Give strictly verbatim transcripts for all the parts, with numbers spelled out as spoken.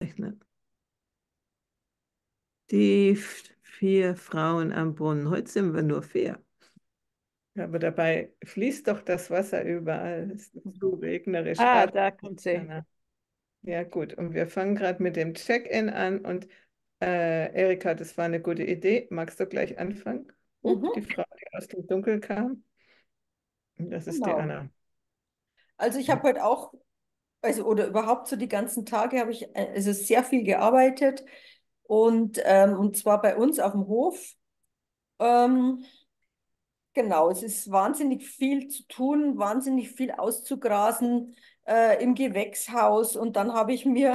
Die vier Frauen am Brunnen. Heute sind wir nur vier. Aber dabei fließt doch das Wasser überall. Es ist so regnerisch. Ah, Ah, da kommt sie. Anna. Ja, gut. Und wir fangen gerade mit dem Check-in an. Und äh, Erika, das war eine gute Idee. Magst du gleich anfangen? Oh, die Mhm, Frau, die aus dem Dunkel kam. Das ist die genau. Anna. Also ich habe heute auch, also oder überhaupt so die ganzen Tage habe ich äh, also sehr viel gearbeitet und, ähm, und zwar bei uns auf dem Hof. Ähm, genau, es ist wahnsinnig viel zu tun, wahnsinnig viel auszugrasen äh, im Gewächshaus und dann habe ich mir,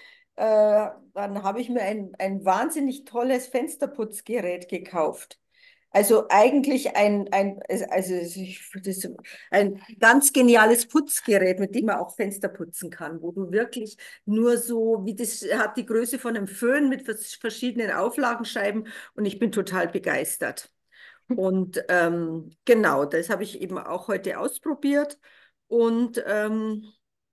äh, dann habe ich mir ein, ein wahnsinnig tolles Fensterputzgerät gekauft. Also eigentlich ein, ein, also ich, das, ein ganz geniales Putzgerät, mit dem man auch Fenster putzen kann, wo du wirklich nur so, wie das hat die Größe von einem Föhn mit vers- verschiedenen Auflagenscheiben und ich bin total begeistert. Und ähm, genau, das habe ich eben auch heute ausprobiert. Und ähm,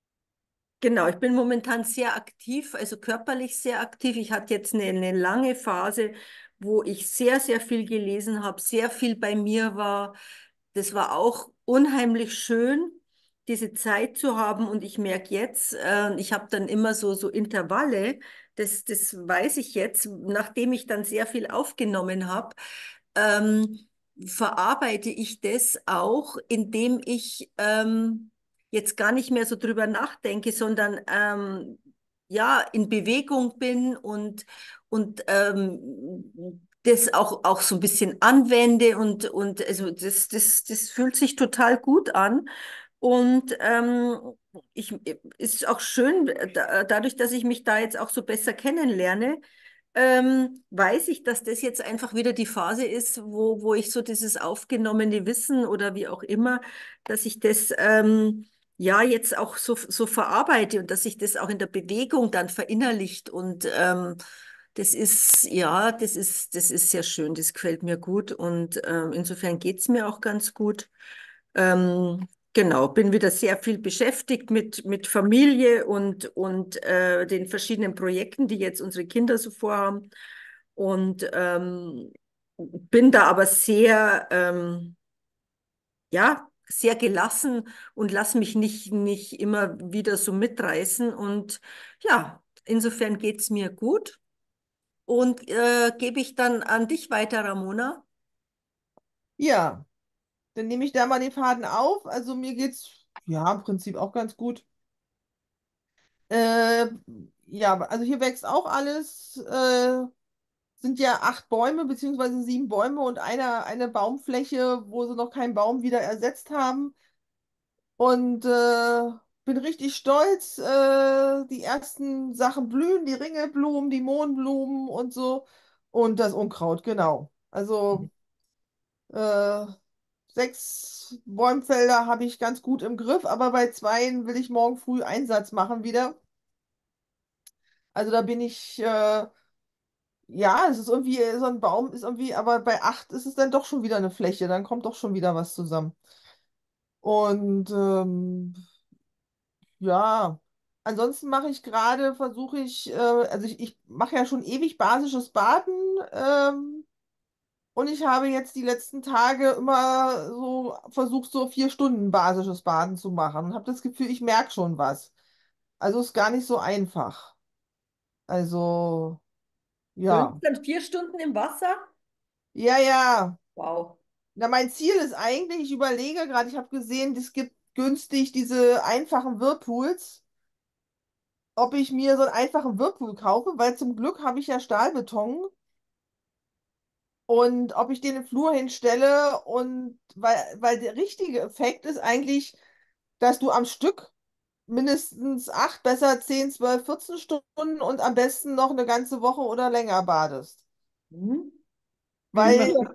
genau, ich bin momentan sehr aktiv, also körperlich sehr aktiv. Ich hatte jetzt eine, eine lange Phase, wo ich sehr, sehr viel gelesen habe, sehr viel bei mir war. Das war auch unheimlich schön, diese Zeit zu haben. Und ich merke jetzt, äh, ich habe dann immer so, so Intervalle, das, das weiß ich jetzt, nachdem ich dann sehr viel aufgenommen habe, ähm, verarbeite ich das auch, indem ich ähm, jetzt gar nicht mehr so drüber nachdenke, sondern ähm, ja, in Bewegung bin und, und ähm, das auch, auch so ein bisschen anwende und, und also das, das, das fühlt sich total gut an. Und ähm, ich, ist auch schön, da, dadurch, dass ich mich da jetzt auch so besser kennenlerne, ähm, weiß ich, dass das jetzt einfach wieder die Phase ist, wo, wo ich so dieses aufgenommene Wissen oder wie auch immer, dass ich das ähm, ja jetzt auch so, so verarbeite und dass sich das auch in der Bewegung dann verinnerlicht. Und ähm, das ist, ja, das ist, das ist sehr schön, das gefällt mir gut und ähm, insofern geht es mir auch ganz gut. Ähm, Genau, bin wieder sehr viel beschäftigt mit, mit Familie und, und äh, den verschiedenen Projekten, die jetzt unsere Kinder so vorhaben. Und ähm, bin da aber sehr, ähm, ja, sehr gelassen und lasse mich nicht, nicht immer wieder so mitreißen. Und ja, insofern geht es mir gut. Und äh, gebe ich dann an dich weiter, Ramona. Ja, dann nehme ich da mal den Faden auf. Also mir geht's ja im Prinzip auch ganz gut. Äh, ja, also hier wächst auch alles. Äh, sind ja acht Bäume beziehungsweise sieben Bäume und eine, eine Baumfläche, wo sie noch keinen Baum wieder ersetzt haben. Und äh, bin richtig stolz. Äh, die ersten Sachen blühen, die Ringelblumen, die Mohnblumen und so. Und das Unkraut, genau. Also äh, sechs Bäumfelder habe ich ganz gut im Griff, aber bei zweien will ich morgen früh Einsatz machen wieder. Also da bin ich, äh, ja, es ist irgendwie, so ein Baum ist irgendwie, aber bei acht ist es dann doch schon wieder eine Fläche, dann kommt doch schon wieder was zusammen. Und ähm, ja, ansonsten mache ich gerade, versuche ich, äh, also ich, ich mache ja schon ewig basisches Baden, ähm, und ich habe jetzt die letzten Tage immer so versucht, so vier Stunden basisches Baden zu machen und habe das Gefühl, ich merke schon was. Also ist gar nicht so einfach. Also, Du liegst ja. dann vier Stunden im Wasser? Ja, ja. Wow. Na, mein Ziel ist eigentlich, ich überlege gerade, ich habe gesehen, es gibt günstig diese einfachen Whirlpools, ob ich mir so einen einfachen Whirlpool kaufe, weil zum Glück habe ich ja Stahlbeton und ob ich den im Flur hinstelle und weil, weil der richtige Effekt ist eigentlich, dass du am Stück mindestens acht, besser zehn, zwölf, vierzehn Stunden und am besten noch eine ganze Woche oder länger badest. Mhm. Wie macht Weil, man?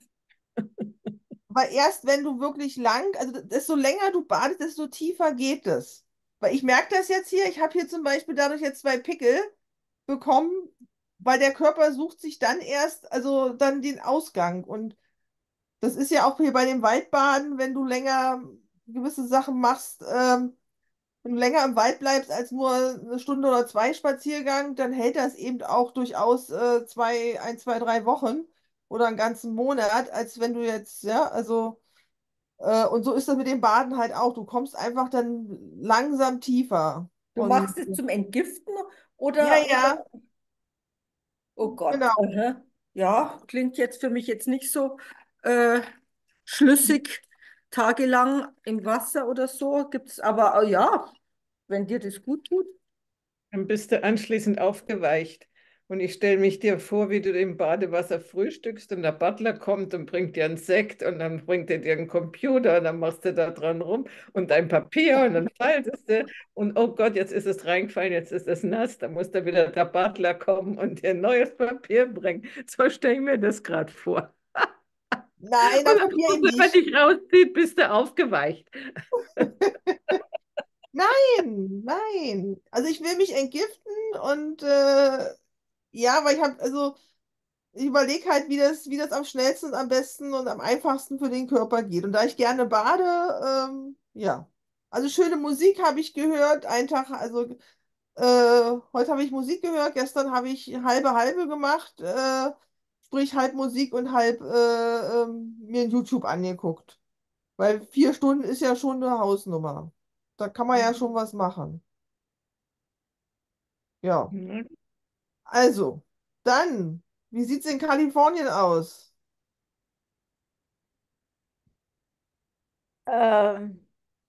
weil erst wenn du wirklich lang, also desto länger du badest, desto tiefer geht es. Weil ich merke das jetzt hier, ich habe hier zum Beispiel dadurch jetzt zwei Pickel bekommen, weil der Körper sucht sich dann erst, also dann den Ausgang. Und das ist ja auch hier bei dem Waldbaden, wenn du länger gewisse Sachen machst, ähm, wenn du länger im Wald bleibst als nur eine Stunde oder zwei Spaziergang, dann hält das eben auch durchaus äh, zwei, ein, zwei, drei Wochen oder einen ganzen Monat, als wenn du jetzt, ja, also, äh, und so ist das mit dem Baden halt auch. Du kommst einfach dann langsam tiefer. Du Und machst es zum Entgiften ja, oder, oder ja, oh Gott, genau. aha. Ja, klingt jetzt für mich jetzt nicht so äh, schlüssig, tagelang im Wasser oder so. Gibt es aber, äh, ja, wenn dir das gut tut. Dann bist du anschließend aufgeweicht. Und ich stelle mich dir vor, wie du im Badewasser frühstückst und der Butler kommt und bringt dir einen Sekt und dann bringt er dir einen Computer und dann machst du da dran rum und dein Papier und dann faltest du und oh Gott, jetzt ist es reingefallen, jetzt ist es nass, dann muss da wieder der Butler kommen und dir neues Papier bringen. So stelle ich mir das gerade vor. Nein, Und da am passiert Schluss, eben wenn man nicht. dich rauszieht, bist du aufgeweicht. Nein, nein. Also ich will mich entgiften und äh, ja, weil ich habe, also ich überlege halt, wie das, wie das am schnellsten und am besten und am einfachsten für den Körper geht. Und da ich gerne bade, ähm, ja. Also schöne Musik habe ich gehört. Einen Tag, also äh, heute habe ich Musik gehört, gestern habe ich halbe halbe gemacht, äh, sprich halb Musik und halb äh, ähm, mir YouTube angeguckt. Weil vier Stunden ist ja schon eine Hausnummer. Da kann man ja schon was machen. Ja. Mhm. Also, dann, wie sieht es in Kalifornien aus? Ähm,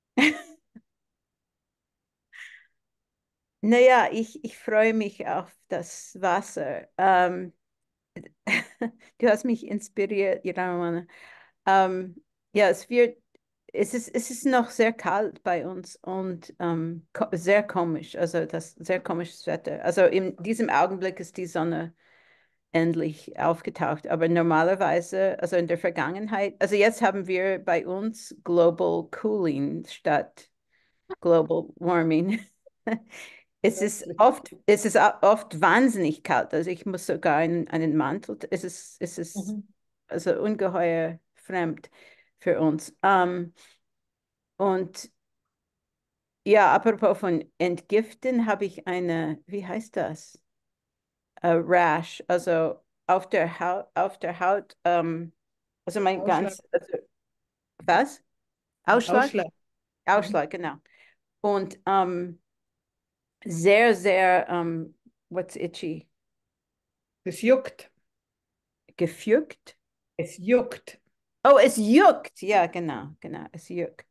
naja, ich, ich freue mich auf das Wasser. Ähm, du hast mich inspiriert, Ramona. Ähm, ja, es wird, es ist, es ist noch sehr kalt bei uns und ähm, ko sehr komisch, also das sehr komisches Wetter. Also in diesem Augenblick ist die Sonne endlich aufgetaucht, aber normalerweise, also in der Vergangenheit, also jetzt haben wir bei uns Global Cooling statt Global Warming. Es ist oft, es ist au- oft wahnsinnig kalt. Also ich muss sogar einen, einen Mantel, es ist, es ist Mhm. also ungeheuer fremd für uns. Ähm, und ja, apropos von Entgiften, habe ich eine, wie heißt das? Äh, Rash, also auf der Haut, auf der Haut, ähm, also mein Ausschlag. ganz, also, was? Ein Ausschlag? Ausschlag. Mhm. Ausschlag, genau. Und ähm, sehr, sehr, ähm, what's itchy? Es juckt. Gefügt? Es juckt. Oh, es juckt. Ja, genau, genau, es juckt.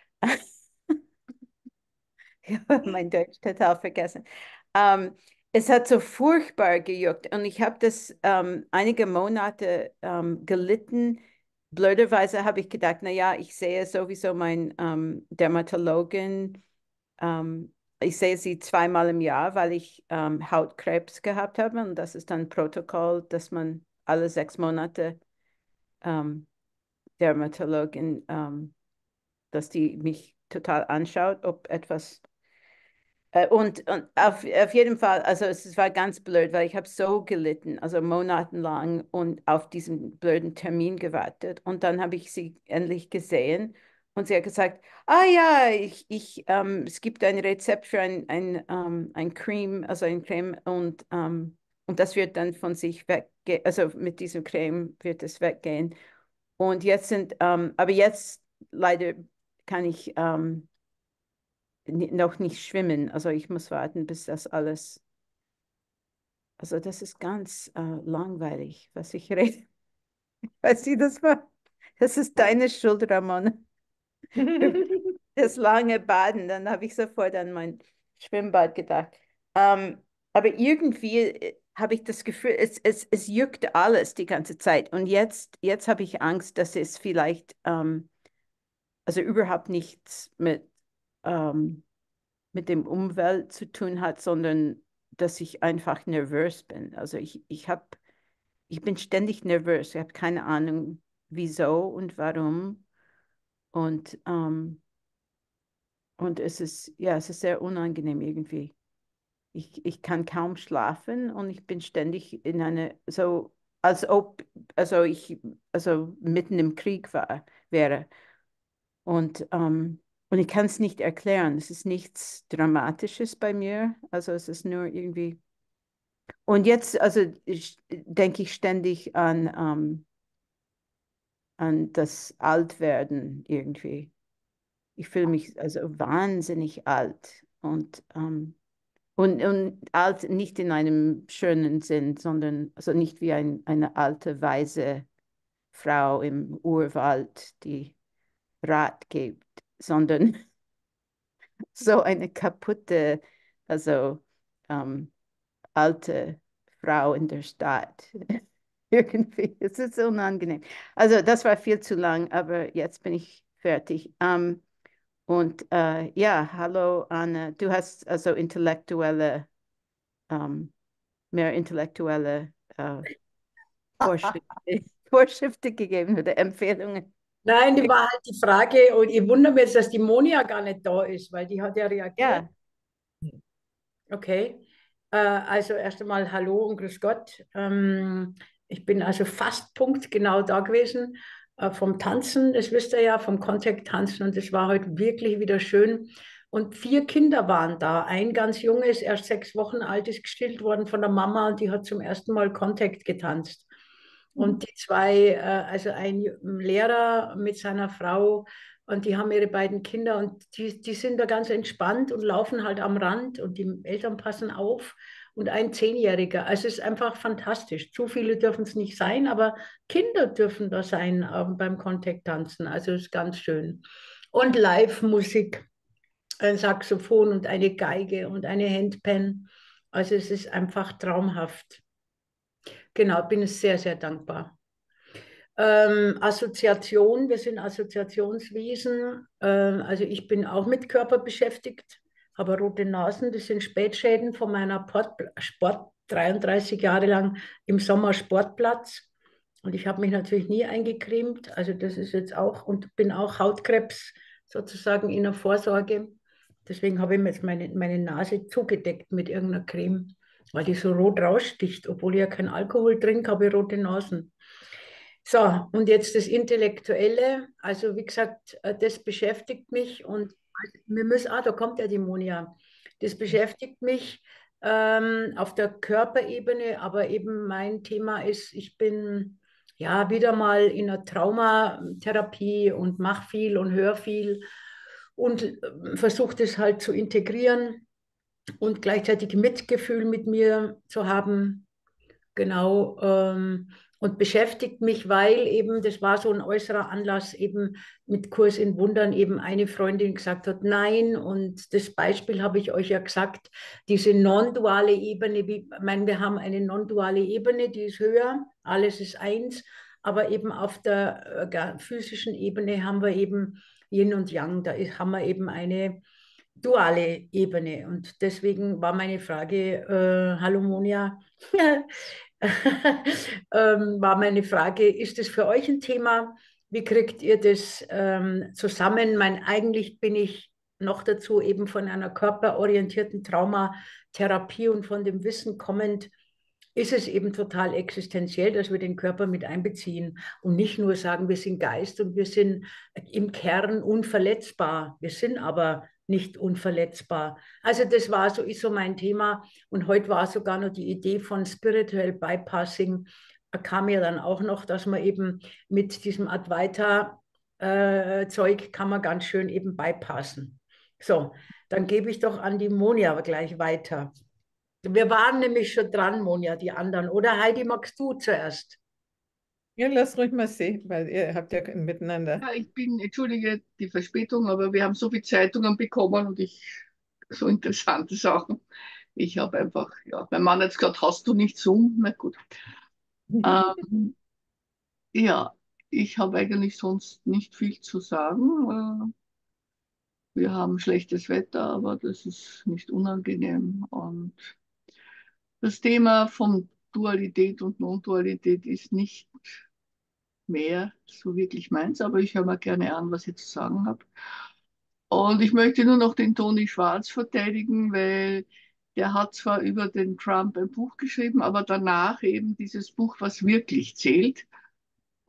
Ich habe mein Deutsch total vergessen. Ähm, es hat so furchtbar gejuckt und ich habe das ähm, einige Monate ähm, gelitten. Blöderweise habe ich gedacht, na ja, ich sehe sowieso mein ähm, Dermatologin. Ähm, ich sehe sie zweimal im Jahr, weil ich ähm, Hautkrebs gehabt habe und das ist dann Protokoll, dass man alle sechs Monate ähm, Dermatologin, ähm, dass die mich total anschaut, ob etwas äh, Und, und auf, auf jeden Fall, also es war ganz blöd, weil ich habe so gelitten, also monatelang und auf diesen blöden Termin gewartet. Und dann habe ich sie endlich gesehen und sie hat gesagt, ah ja, ich, ich, ähm, es gibt ein Rezept für ein, ein, ähm, ein Cream, also ein Creme und, ähm, und das wird dann von sich weggehen, also mit diesem Creme wird es weggehen. Und jetzt sind, ähm, aber jetzt leider kann ich ähm, ni- noch nicht schwimmen. Also ich muss warten, bis das alles. Also das ist ganz äh, langweilig, was ich rede. Weißt du, das war, das ist deine Schuld, Ramon. Für das lange Baden, dann habe ich sofort an mein Schwimmbad gedacht. Ähm, aber irgendwie äh, habe ich das Gefühl, es, es, es juckt alles die ganze Zeit. Und jetzt, jetzt habe ich Angst, dass es vielleicht, ähm, also überhaupt nichts mit ähm, mit dem Umwelt zu tun hat, sondern dass ich einfach nervös bin. Also ich, ich habe, ich bin ständig nervös. Ich habe keine Ahnung, wieso und warum. Und, ähm, und es ist, ja, es ist sehr unangenehm irgendwie. Ich, ich kann kaum schlafen und ich bin ständig in eine, so als ob, also ich, also mitten im Krieg war, wäre. Und ähm, Und ich kann es nicht erklären. Es ist nichts Dramatisches bei mir. Also es ist nur irgendwie. Und jetzt, also ich, denke ich ständig an, ähm, an das Altwerden irgendwie. Ich fühle mich also wahnsinnig alt und, ähm, und, und alt nicht in einem schönen Sinn, sondern also nicht wie ein, eine alte, weise Frau im Urwald, die Rat gibt, sondern so eine kaputte, also ähm, alte Frau in der Stadt. Irgendwie, es ist so unangenehm. Also das war viel zu lang, aber jetzt bin ich fertig. Ähm, und äh, ja, hallo Anna, du hast also intellektuelle, ähm, mehr intellektuelle äh, Vorschriften, Vorschriften gegeben oder Empfehlungen. Nein, die war halt die Frage, und ich wundere mich jetzt, dass die Monia gar nicht da ist, weil die hat ja reagiert. Ja, Okay, äh, also erst einmal Hallo und Grüß Gott. Ähm, ich bin also fast punktgenau da gewesen äh, vom Tanzen, das wisst ihr ja, vom Contact-Tanzen, und es war heute wirklich wieder schön. Und vier Kinder waren da. Ein ganz junges, erst sechs Wochen alt, ist gestillt worden von der Mama, und die hat zum ersten Mal Contact getanzt. Und die zwei, äh, also ein Lehrer mit seiner Frau, und die haben ihre beiden Kinder, und die, die sind da ganz entspannt und laufen halt am Rand, und die Eltern passen auf, und ein Zehnjähriger. Also es ist einfach fantastisch. Zu viele dürfen es nicht sein, aber Kinder dürfen da sein äh, beim Contact-Tanzen. Also es ist ganz schön. Und Live-Musik, ein Saxophon und eine Geige und eine Handpan. Also es ist einfach traumhaft. Genau, bin ich sehr, sehr dankbar. Ähm, Assoziation, wir sind Assoziationswesen. Ähm, also ich bin auch mit Körper beschäftigt, habe rote Nasen, das sind Spätschäden von meiner Port Sport, dreiunddreißig Jahre lang im Sommer Sportplatz. Und ich habe mich natürlich nie eingecremt, also das ist jetzt auch, und bin auch Hautkrebs sozusagen in der Vorsorge. Deswegen habe ich mir jetzt meine, meine Nase zugedeckt mit irgendeiner Creme, weil die so rot raussticht. Obwohl ich ja keinen Alkohol trinke, habe ich rote Nasen. So, und jetzt das Intellektuelle. Also wie gesagt, äh, das beschäftigt mich, und wir müssen, ah, da kommt ja die Monia. Das beschäftigt mich ähm, auf der Körperebene, aber eben mein Thema ist, ich bin ja wieder mal in einer Traumatherapie und mache viel und höre viel und äh, versuche das halt zu integrieren und gleichzeitig Mitgefühl mit mir zu haben. Genau, ähm, und beschäftigt mich, weil eben, das war so ein äußerer Anlass, eben mit Kurs in Wundern, eben eine Freundin gesagt hat, nein, und das Beispiel habe ich euch ja gesagt, diese non-duale Ebene, wie, ich meine, wir haben eine non-duale Ebene, die ist höher, alles ist eins, aber eben auf der äh, physischen Ebene haben wir eben Yin und Yang, da ist, haben wir eben eine duale Ebene. Und deswegen war meine Frage, äh, hallo Monja, ähm, war meine Frage, ist das für euch ein Thema? Wie kriegt ihr das ähm, zusammen? Mein, eigentlich bin ich noch dazu eben von einer körperorientierten Traumatherapie und von dem Wissen kommend, ist es eben total existenziell, dass wir den Körper mit einbeziehen und nicht nur sagen, wir sind Geist und wir sind im Kern unverletzbar. Wir sind aber nicht unverletzbar. Also das war so, ist so mein Thema. Und heute war sogar noch die Idee von Spiritual Bypassing, kam ja dann auch noch, dass man eben mit diesem Advaita-Zeug äh, kann man ganz schön eben bypassen. So, dann gebe ich doch an die Monia gleich weiter. Wir waren nämlich schon dran, Monja, die anderen. Oder Heidi, magst du zuerst? Ja, lass ruhig mal sehen, weil ihr habt ja miteinander. Ja, ich bin, entschuldige die Verspätung, aber wir haben so viele Zeitungen bekommen und ich, so interessante Sachen. Ich habe einfach, ja, mein Mann hat gesagt, hast du nicht Zoom? Na gut. Ähm, ja, ich habe eigentlich sonst nicht viel zu sagen. Äh, Wir haben schlechtes Wetter, aber das ist nicht unangenehm. Und das Thema von Dualität und Non-Dualität ist nicht mehr so wirklich meins, aber ich höre mir gerne an, was ihr zu sagen habt. Und ich möchte nur noch den Toni Schwarz verteidigen, weil der hat zwar über den Trump ein Buch geschrieben, aber danach eben dieses Buch, was wirklich zählt.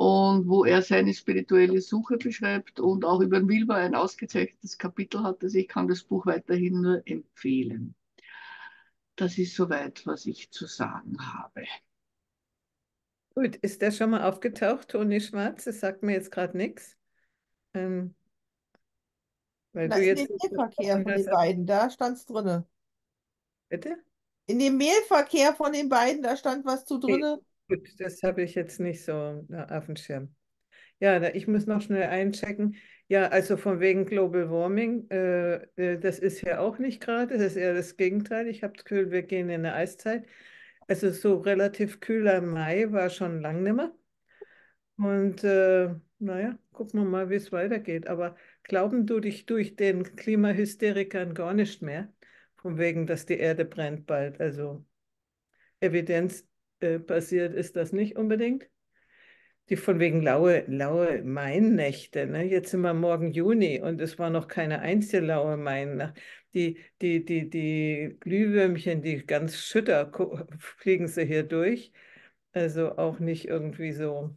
und wo er seine spirituelle Suche beschreibt und auch über den Wilber ein ausgezeichnetes Kapitel hat. Also ich kann das Buch weiterhin nur empfehlen. Das ist soweit, was ich zu sagen habe. Gut, ist der schon mal aufgetaucht, Toni Schwarz? Das sagt mir jetzt gerade nichts. Ähm, weil Na, du in jetzt dem Mailverkehr gesprochen von den hast. beiden, da stand es drinne. Bitte? In dem Mailverkehr von den beiden, da stand was zu Nee, drinne. gut, das habe ich jetzt nicht so na, auf dem Schirm. Ja, da, ich muss noch schnell einchecken. Ja, also von wegen Global Warming, äh, äh, das ist ja auch nicht gerade, das ist eher das Gegenteil. Ich habe das Gefühl, wir gehen in eine Eiszeit. Also so relativ kühler Mai war schon lang nimmer. Und äh, naja, gucken wir mal, wie es weitergeht. Aber glauben du dich durch den Klimahysterikern gar nicht mehr? Von wegen, dass die Erde brennt bald. Also evidenzbasiert äh, basiert ist das nicht unbedingt. Die von wegen laue, laue Mainnächte, ne? Jetzt sind wir morgen Juni und es war noch keine einzige laue Mainnacht. Die, die, die, die Glühwürmchen, die ganz schütter gu- fliegen sie hier durch. Also auch nicht irgendwie so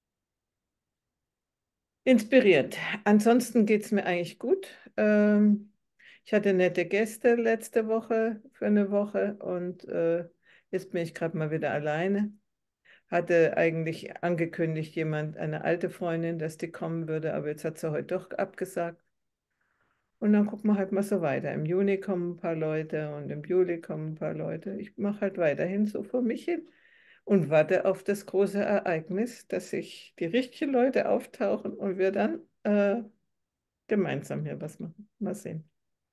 inspirierend. Ansonsten geht es mir eigentlich gut. Ähm, ich hatte nette Gäste letzte Woche für eine Woche und äh, jetzt bin ich gerade mal wieder alleine. Hatte eigentlich angekündigt, jemand, eine alte Freundin, dass die kommen würde, aber jetzt hat sie heute doch abgesagt. Und dann gucken wir halt mal so weiter. Im Juni kommen ein paar Leute und im Juli kommen ein paar Leute. Ich mache halt weiterhin so vor mich hin und warte auf das große Ereignis, dass sich die richtigen Leute auftauchen und wir dann äh, gemeinsam hier was machen. Mal sehen.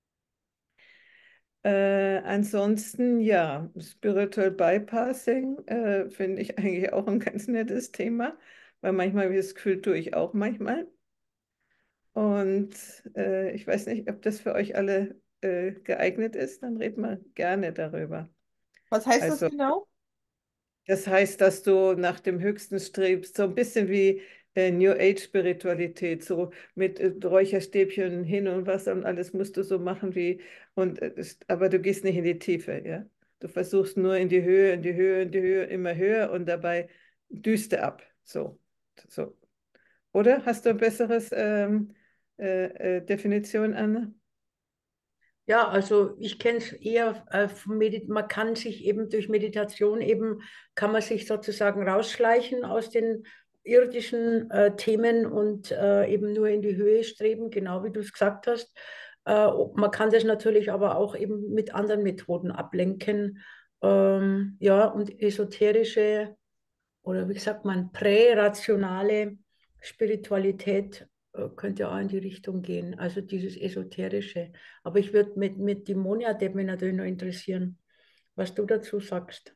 Äh, ansonsten, ja, Spiritual Bypassing äh, finde ich eigentlich auch ein ganz nettes Thema, weil manchmal habe ich das Gefühl, tue ich auch manchmal. Und äh, ich weiß nicht, ob das für euch alle äh, geeignet ist, dann reden wir gerne darüber. Was heißt das Also genau? das heißt, dass du nach dem Höchsten strebst, so ein bisschen wie äh, New Age-Spiritualität, so mit äh, Räucherstäbchen hin und was und alles musst du so machen wie, und, äh, es- aber du gehst nicht in die Tiefe, ja. Du versuchst nur in die Höhe, in die Höhe, in die Höhe, immer höher und dabei düst du ab. So, so. Oder hast du ein besseres ähm, äh, äh, Definition, Anne? Ja, also ich kenne es eher äh, von Medit man kann sich eben durch Meditation eben, kann man sich sozusagen rausschleichen aus den irdischen äh, Themen und äh, eben nur in die Höhe streben, genau wie du es gesagt hast. Äh, man kann das natürlich aber auch eben mit anderen Methoden ablenken. Ähm, ja, und esoterische oder wie sagt man, prärationale Spiritualität äh, könnte auch in die Richtung gehen, also dieses Esoterische. Aber ich würde mit, mit die Monja, der mich natürlich noch interessieren, was du dazu sagst.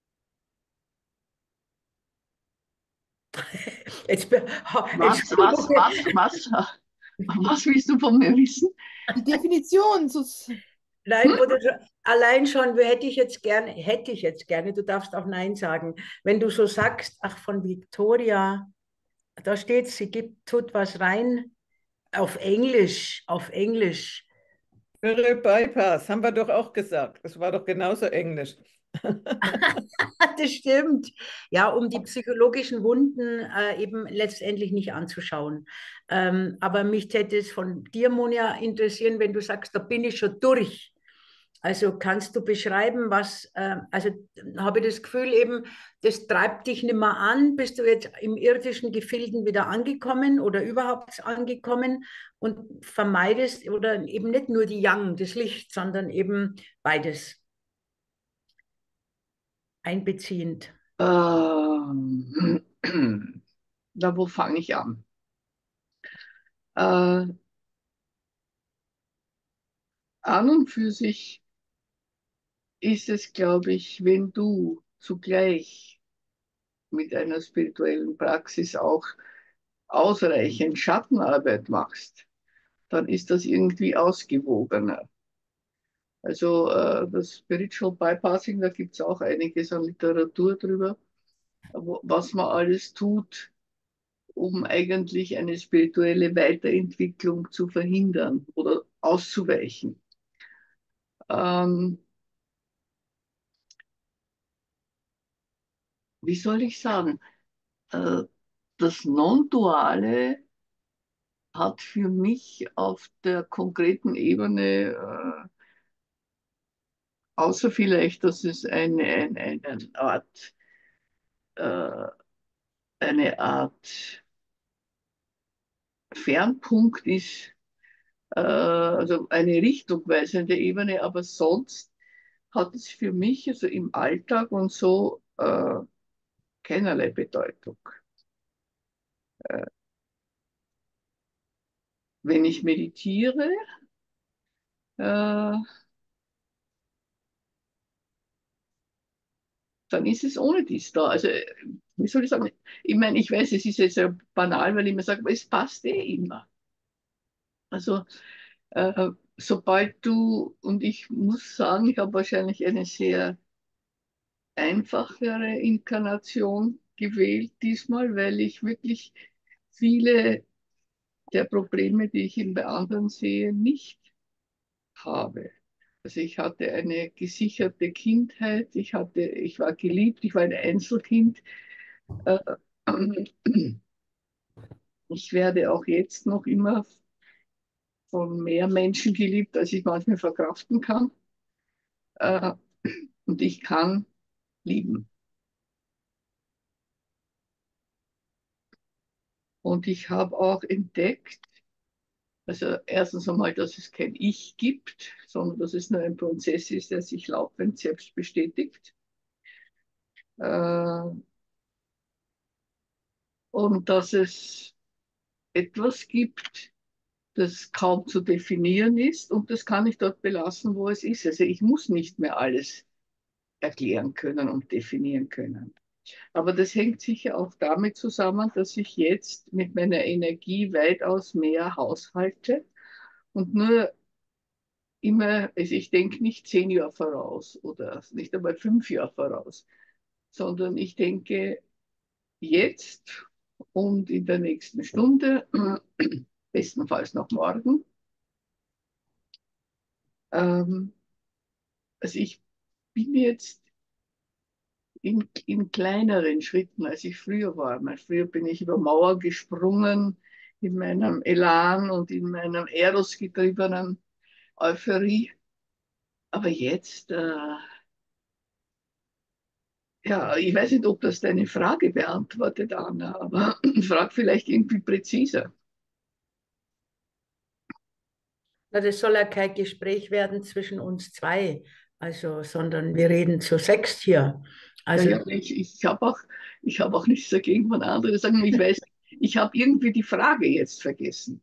Jetzt, be- ha, Was, was, Entschuldigung, was, was, was willst du von mir wissen? Die Definition zu. Hm? nein, wo du, so- allein schon, wer hätte ich jetzt gerne, hätte ich jetzt gerne, du darfst auch Nein sagen, wenn du so sagst, ach, von Victoria, da steht, sie gibt, tut was rein, auf Englisch, auf Englisch. Irre Bypass, haben wir doch auch gesagt. Das war doch genauso Englisch. Das stimmt. Ja, um die psychologischen Wunden äh, eben letztendlich nicht anzuschauen. Ähm, aber mich täte es von dir, Monja, interessieren, wenn du sagst, da bin ich schon durch. Also kannst du beschreiben, was, äh, also habe ich das Gefühl eben, das treibt dich nicht mehr an, bist du jetzt im irdischen Gefilden wieder angekommen oder überhaupt angekommen und vermeidest oder eben nicht nur die Yang, das Licht, sondern eben beides einbeziehend. Ähm, Na, wo fange ich an? Äh, an und für sich ist es, glaube ich, wenn du zugleich mit einer spirituellen Praxis auch ausreichend Schattenarbeit machst, dann ist das irgendwie ausgewogener. Also äh, das Spiritual Bypassing, da gibt es auch einiges an Literatur drüber, wo, was man alles tut, um eigentlich eine spirituelle Weiterentwicklung zu verhindern oder auszuweichen. Ähm, Wie soll ich sagen? Äh, das Non-Duale hat für mich auf der konkreten Ebene, äh, außer vielleicht, dass es eine, eine, eine Art, äh, eine Art Fernpunkt ist, äh, also eine richtungweisende Ebene, aber sonst hat es für mich also im Alltag und so äh, keinerlei Bedeutung. Äh, wenn ich meditiere, äh, dann ist es ohne dies da. Also, äh, wie soll ich sagen? Ich meine, ich weiß, es ist jetzt ja banal, weil ich mir sage, aber es passt eh immer. Also, äh, sobald du, und ich muss sagen, ich habe wahrscheinlich eine sehr einfachere Inkarnation gewählt diesmal, weil ich wirklich viele der Probleme, die ich in bei anderen sehe, nicht habe. Also ich hatte eine gesicherte Kindheit, ich hatte, ich war geliebt, ich war ein Einzelkind. Äh, Ich werde auch jetzt noch immer von mehr Menschen geliebt, als ich manchmal verkraften kann. Äh, Und ich kann lieben. Und ich habe auch entdeckt, also erstens einmal, dass es kein Ich gibt, sondern dass es nur ein Prozess ist, der sich laufend selbst bestätigt. Äh, Und dass es etwas gibt, das kaum zu definieren ist und das kann ich dort belassen, wo es ist. Also ich muss nicht mehr alles erklären können und definieren können. Aber das hängt sicher auch damit zusammen, dass ich jetzt mit meiner Energie weitaus mehr haushalte und nur immer, also ich denke nicht zehn Jahre voraus oder nicht einmal fünf Jahre voraus, sondern ich denke jetzt und in der nächsten Stunde, bestenfalls noch morgen. Ähm, also ich bin jetzt in, in kleineren Schritten, als ich früher war. Mal früher bin ich über Mauer gesprungen in meinem Elan und in meinem Eros-getriebenen Euphorie. Aber jetzt, äh, ja, ich weiß nicht, ob das deine Frage beantwortet, Anna, aber frag vielleicht irgendwie präziser. Na, das soll ja kein Gespräch werden zwischen uns zwei, also, sondern wir reden zu sechst hier. Ja, Also ja, ich, ich habe auch, ich hab auch nichts dagegen, wenn andere sagen, ich weiß, ich habe irgendwie die Frage jetzt vergessen.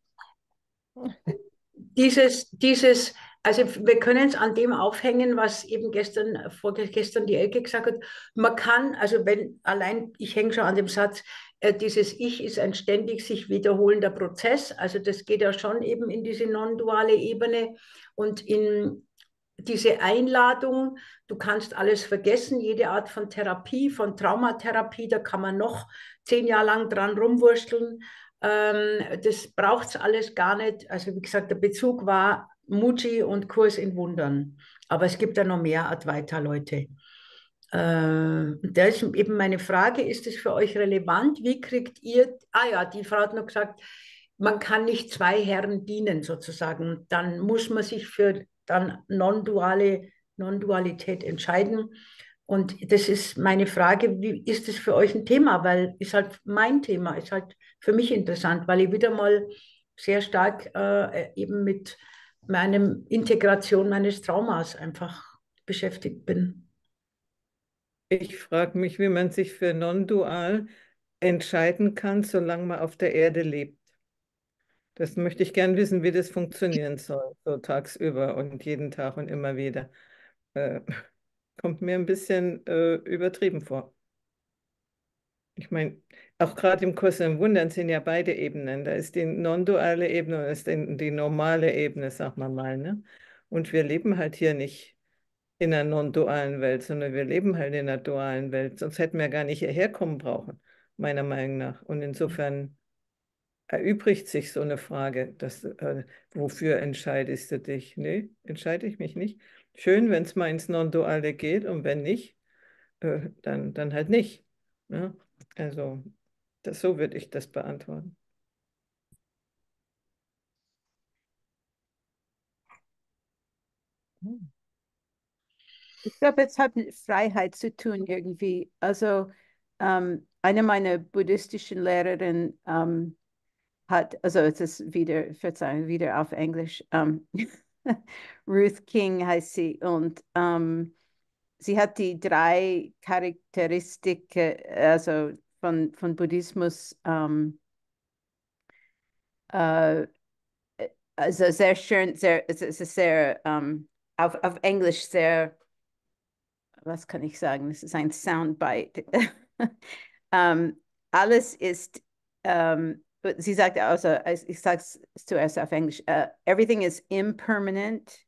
dieses, dieses, also wir können es an dem aufhängen, was eben gestern, vorgestern die Elke gesagt hat. Man kann, also wenn allein, ich hänge schon an dem Satz, äh, dieses Ich ist ein ständig sich wiederholender Prozess. Also das geht ja schon eben in diese non-duale Ebene und in diese Einladung, du kannst alles vergessen, jede Art von Therapie, von Traumatherapie, da kann man noch zehn Jahre lang dran rumwursteln. Ähm, das braucht es alles gar nicht. Also wie gesagt, der Bezug war Muji und Kurs in Wundern. Aber es gibt ja noch mehr Advaita-Leute. Äh, da ist eben meine Frage, ist es für euch relevant? Wie kriegt ihr, ah ja, die Frau hat noch gesagt, man kann nicht zwei Herren dienen sozusagen. Dann muss man sich für dann non-duale, Non-Dualität entscheiden. Und das ist meine Frage, wie ist es für euch ein Thema? Weil ist halt mein Thema, ist halt für mich interessant, weil ich wieder mal sehr stark äh, eben mit meinem Integration meines Traumas einfach beschäftigt bin. Ich frage mich, wie man sich für non-dual entscheiden kann, solange man auf der Erde lebt. Das möchte ich gern wissen, wie das funktionieren soll, so tagsüber und jeden Tag und immer wieder. Äh, kommt mir ein bisschen äh, übertrieben vor. Ich meine, auch gerade im Kurs im Wundern sind ja beide Ebenen. Da ist die non-duale Ebene und ist die, die normale Ebene, sagen wir mal. Ne? Und wir leben halt hier nicht in einer non-dualen Welt, sondern wir leben halt in einer dualen Welt. Sonst hätten wir gar nicht hierher kommen brauchen, meiner Meinung nach. Und insofern erübrigt sich so eine Frage, dass, äh, wofür entscheidest du dich? Nee, entscheide ich mich nicht. Schön, wenn es mal ins Non-Duale geht und wenn nicht, äh, dann, dann halt nicht. Ja? Also Das, so würde ich das beantworten. Ich glaube, es hat mit Freiheit zu tun irgendwie. Also ähm, eine meiner buddhistischen Lehrerinnen ähm, hat, also es ist wieder, Verzeihung, wieder auf Englisch, ähm, Ruth King heißt sie und ähm, sie hat die drei Charakteristiken, also von, von Buddhismus, ähm, äh, also sehr schön, sehr, es ist sehr, ähm, auf, auf Englisch sehr, was kann ich sagen, es ist ein Soundbite. ähm, alles ist, ähm, sie sagt also, ich sage es zuerst auf Englisch, uh, everything is impermanent,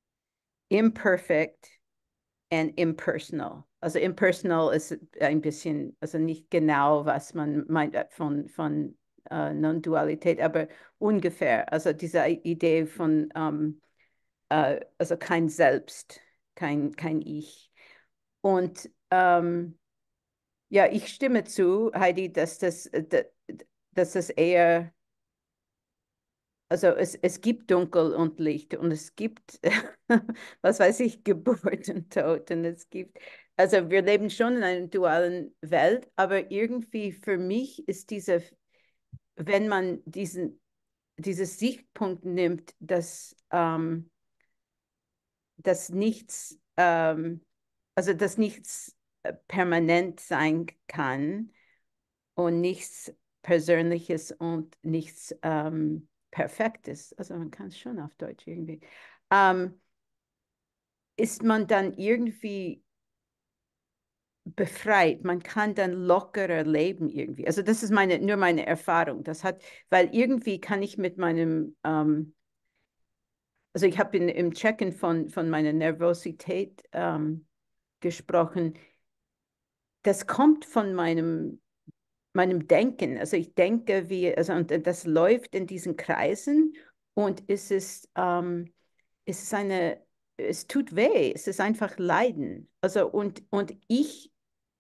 imperfect and impersonal. Also impersonal ist ein bisschen, also nicht genau, was man meint von, von uh, Non-Dualität, aber ungefähr. Also diese Idee von, um, uh, also kein Selbst, kein, kein Ich. Und ähm, ja, ich stimme zu, Heidi, dass das, dass das eher, also es, es gibt Dunkel und Licht und es gibt, was weiß ich, Geburt und Tod und es gibt, also wir leben schon in einer dualen Welt, aber irgendwie für mich ist diese, wenn man diesen, dieses Sichtpunkt nimmt, dass, ähm, dass nichts, ähm, also dass nichts äh, permanent sein kann und nichts Persönliches und nichts ähm, Perfektes, also man kann es schon auf Deutsch irgendwie, ähm, ist man dann irgendwie befreit, man kann dann lockerer leben irgendwie. Also das ist meine, nur meine Erfahrung. Das hat, weil irgendwie kann ich mit meinem, ähm, also ich habe im Check-in von, von meiner Nervosität ähm, gesprochen. Das kommt von meinem meinem Denken. Also ich denke, wie, also und das läuft in diesen Kreisen und es ist, ähm, es ist eine, es tut weh, es ist einfach Leiden. Also und, und ich,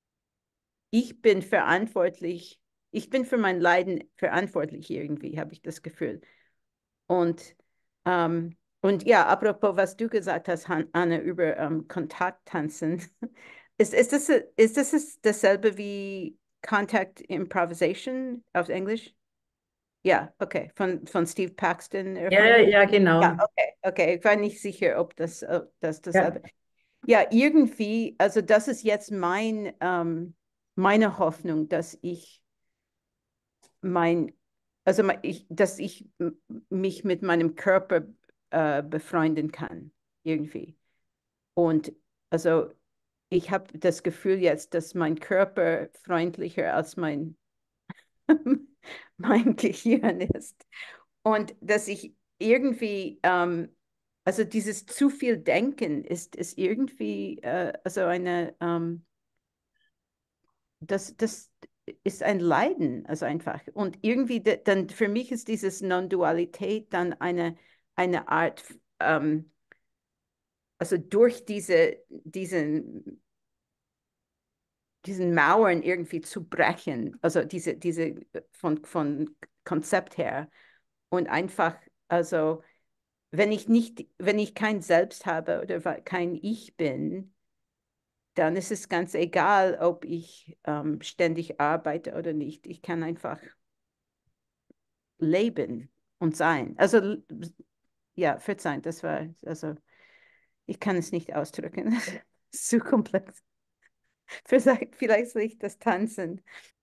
ich bin verantwortlich, ich bin für mein Leiden verantwortlich irgendwie, habe ich das Gefühl. Und, ähm, und ja, apropos, was du gesagt hast, Han- Anne, über ähm, Kontakttanzen, ist, ist das, ist das dasselbe wie Contact Improvisation auf Englisch? Ja, okay, von, von Steve Paxton Ja, ja, erfunden. ja, Ja, genau. okay, okay. Ich war nicht sicher, ob das, ob das Ja. dasselbe. Ja, irgendwie, also das ist jetzt mein, ähm, meine Hoffnung, dass ich mein, also mein- ich, dass ich m- mich mit meinem Körper äh, befreunden kann, irgendwie. Und also ich habe das Gefühl jetzt, dass mein Körper freundlicher als mein, mein Gehirn ist. Und dass ich irgendwie, ähm, also dieses zu viel Denken ist, ist irgendwie, äh, also eine, ähm, das, das ist ein Leiden, also einfach. Und irgendwie, de- dann für mich ist dieses Non-Dualität dann eine, eine Art, ähm, also durch diese, diesen, diesen Mauern irgendwie zu brechen, also diese, diese von, von Konzept her und einfach, also wenn ich nicht, wenn ich kein Selbst habe oder kein Ich bin, dann ist es ganz egal, ob ich ähm, ständig arbeite oder nicht. Ich kann einfach leben und sein. Also ja, verzeihen, das war, also ich kann es nicht ausdrücken. Das ist zu komplex. Vielleicht, vielleicht soll ich das tanzen.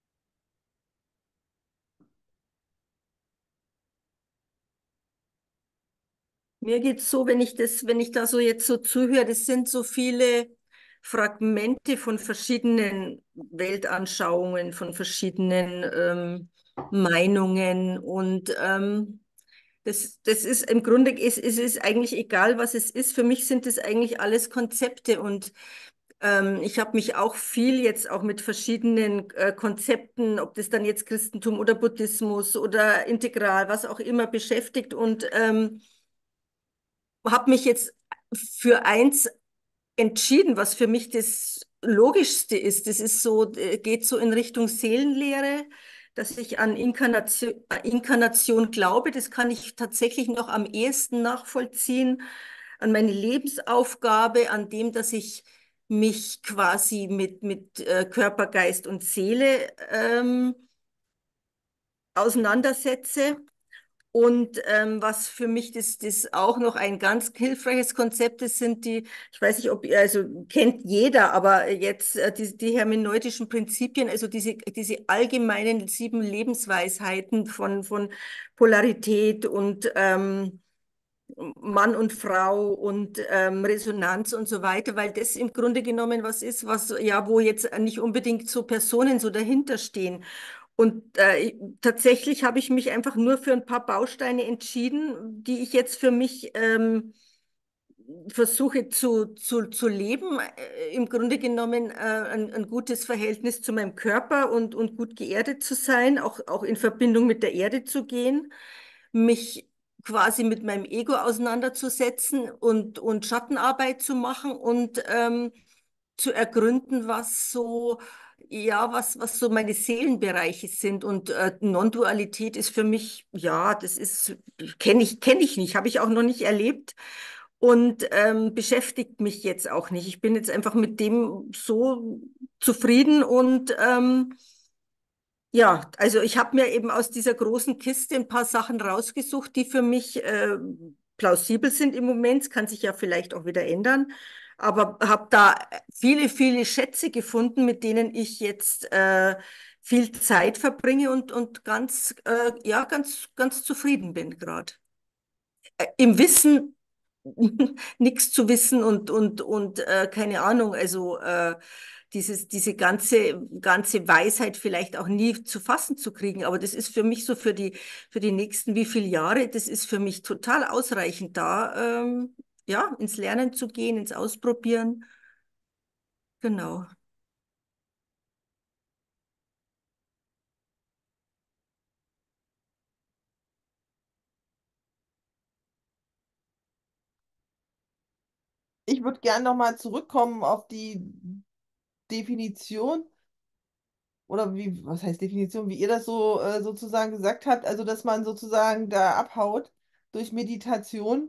Mir geht es so, wenn ich das, wenn ich da so jetzt so zuhöre, das sind so viele Fragmente von verschiedenen Weltanschauungen, von verschiedenen ähm, Meinungen und ähm, das, das ist im Grunde, ist, ist es eigentlich egal, was es ist. Für mich sind das eigentlich alles Konzepte und ähm, ich habe mich auch viel jetzt auch mit verschiedenen äh, Konzepten, ob das dann jetzt Christentum oder Buddhismus oder Integral, was auch immer beschäftigt und ähm, habe mich jetzt für eins entschieden, was für mich das Logischste ist. Das ist so, äh, geht so in Richtung Seelenlehre. dass ich an Inkarnation, Inkarnation glaube. Das kann ich tatsächlich noch am ehesten nachvollziehen, an meine Lebensaufgabe, an dem, dass ich mich quasi mit, mit äh, Körper, Geist und Seele ähm, auseinandersetze. Und ähm, was für mich das, das auch noch ein ganz hilfreiches Konzept ist, sind die, ich weiß nicht, ob ihr, also kennt jeder, aber jetzt äh, die, die hermeneutischen Prinzipien, also diese, diese allgemeinen sieben Lebensweisheiten von, von Polarität und ähm, Mann und Frau und ähm, Resonanz und so weiter, weil das im Grunde genommen was ist, was ja, wo jetzt nicht unbedingt so Personen so dahinter stehen. Und äh, tatsächlich habe ich mich einfach nur für ein paar Bausteine entschieden, die ich jetzt für mich ähm, versuche zu, zu, zu leben. Äh, im Grunde genommen äh, ein, ein gutes Verhältnis zu meinem Körper und, und gut geerdet zu sein, auch, auch in Verbindung mit der Erde zu gehen, mich quasi mit meinem Ego auseinanderzusetzen und, und Schattenarbeit zu machen und ähm, zu ergründen, was so, ja, was, was so meine Seelenbereiche sind. Und äh, Non-Dualität ist für mich, ja, das ist, kenne ich, kenne ich nicht, habe ich auch noch nicht erlebt und ähm, beschäftigt mich jetzt auch nicht. Ich bin jetzt einfach mit dem so zufrieden und ähm, ja, also ich habe mir eben aus dieser großen Kiste ein paar Sachen rausgesucht, die für mich äh, plausibel sind im Moment. Es kann sich ja vielleicht auch wieder ändern, aber habe da viele, viele Schätze gefunden, mit denen ich jetzt äh, viel Zeit verbringe und, und ganz, äh, ja, ganz, ganz zufrieden bin gerade. Äh, Im Wissen, nichts zu wissen und, und, und äh, keine Ahnung, also äh, dieses, diese ganze, ganze Weisheit vielleicht auch nie zu fassen zu kriegen. Aber das ist für mich so für die, für die nächsten wie viele Jahre, das ist für mich total ausreichend da, ähm, ja, ins Lernen zu gehen, ins Ausprobieren. Genau. Ich würde gerne nochmal zurückkommen auf die Definition oder wie, was heißt Definition, wie ihr das so äh, sozusagen gesagt habt, also dass man sozusagen da abhaut durch Meditation.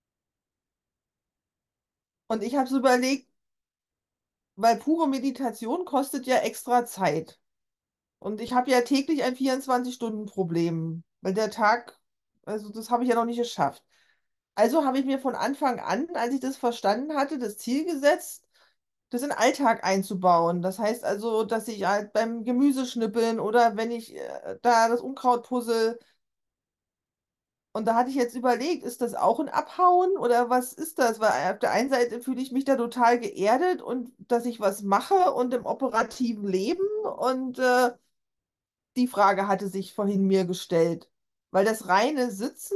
Und ich habe so überlegt, weil pure Meditation kostet ja extra Zeit. Und ich habe ja täglich ein vierundzwanzig-Stunden-Problem, weil der Tag, also das habe ich ja noch nicht geschafft. Also habe ich mir von Anfang an, als ich das verstanden hatte, das Ziel gesetzt, das in den Alltag einzubauen. Das heißt also, dass ich halt beim Gemüseschnippeln oder wenn ich äh, da das Unkraut puzzle, und da hatte ich jetzt überlegt, ist das auch ein Abhauen oder was ist das? Weil auf der einen Seite fühle ich mich da total geerdet und dass ich was mache und im operativen Leben und äh, die Frage hatte sich vorhin mir gestellt, weil das reine Sitzen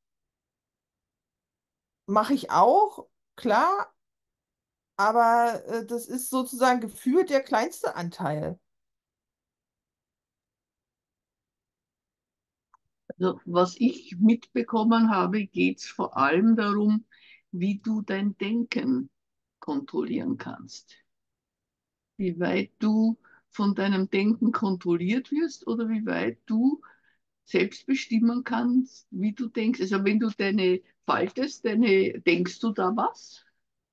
mache ich auch, klar, aber äh, das ist sozusagen gefühlt der kleinste Anteil. Also, was ich mitbekommen habe, geht es vor allem darum, wie du dein Denken kontrollieren kannst. Wie weit du von deinem Denken kontrolliert wirst oder wie weit du selbst bestimmen kannst, wie du denkst. Also wenn du deine faltest, deine, denkst du da was,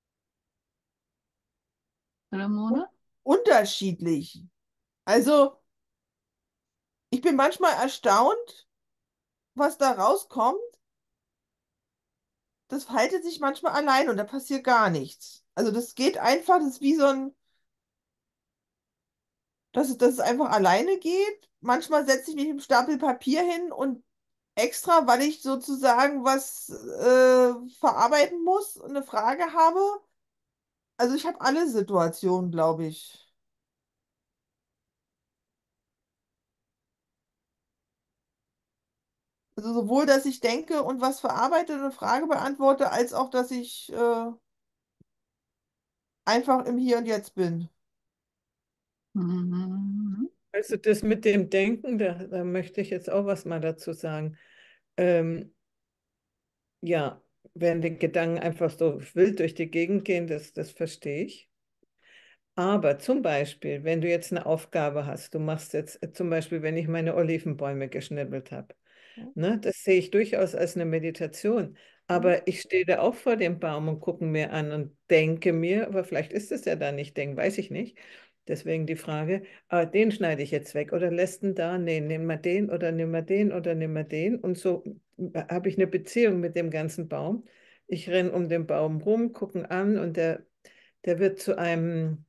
Un Ramona? unterschiedlich. Also, ich bin manchmal erstaunt, was da rauskommt. Das faltet sich manchmal allein und da passiert gar nichts. Also, das geht einfach, das ist wie so ein, dass es, dass es einfach alleine geht. Manchmal setze ich mich im Stapel Papier hin und extra, weil ich sozusagen was äh, verarbeiten muss und eine Frage habe. Also ich habe alle Situationen, glaube ich. Also sowohl, dass ich denke und was verarbeite und eine Frage beantworte, als auch, dass ich äh, einfach im Hier und Jetzt bin. Mhm. Also das mit dem Denken, da, da möchte ich jetzt auch was mal dazu sagen. Ähm, ja, wenn die Gedanken einfach so wild durch die Gegend gehen, das, das verstehe ich. Aber zum Beispiel, wenn du jetzt eine Aufgabe hast, du machst jetzt äh, zum Beispiel, wenn ich meine Olivenbäume geschnibbelt habe, Mhm. ne, das sehe ich durchaus als eine Meditation. Mhm. Aber ich stehe da auch vor dem Baum und gucke mir an und denke mir, aber vielleicht ist es ja da nicht denken, weiß ich nicht. Deswegen die Frage, ah, den schneide ich jetzt weg oder lässt ihn da? Nee, nimm mal den oder nimm mal den oder nimm mal den. Und so äh, habe ich eine Beziehung mit dem ganzen Baum. Ich renne um den Baum rum, gucke ihn an und der, der wird zu einem,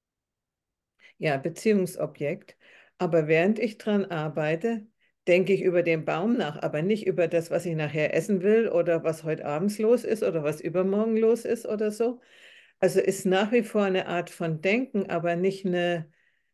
ja, Beziehungsobjekt. Aber während ich dran arbeite, denke ich über den Baum nach, aber nicht über das, was ich nachher essen will oder was heute abends los ist oder was übermorgen los ist oder so. Also ist nach wie vor eine Art von Denken, aber nicht eine,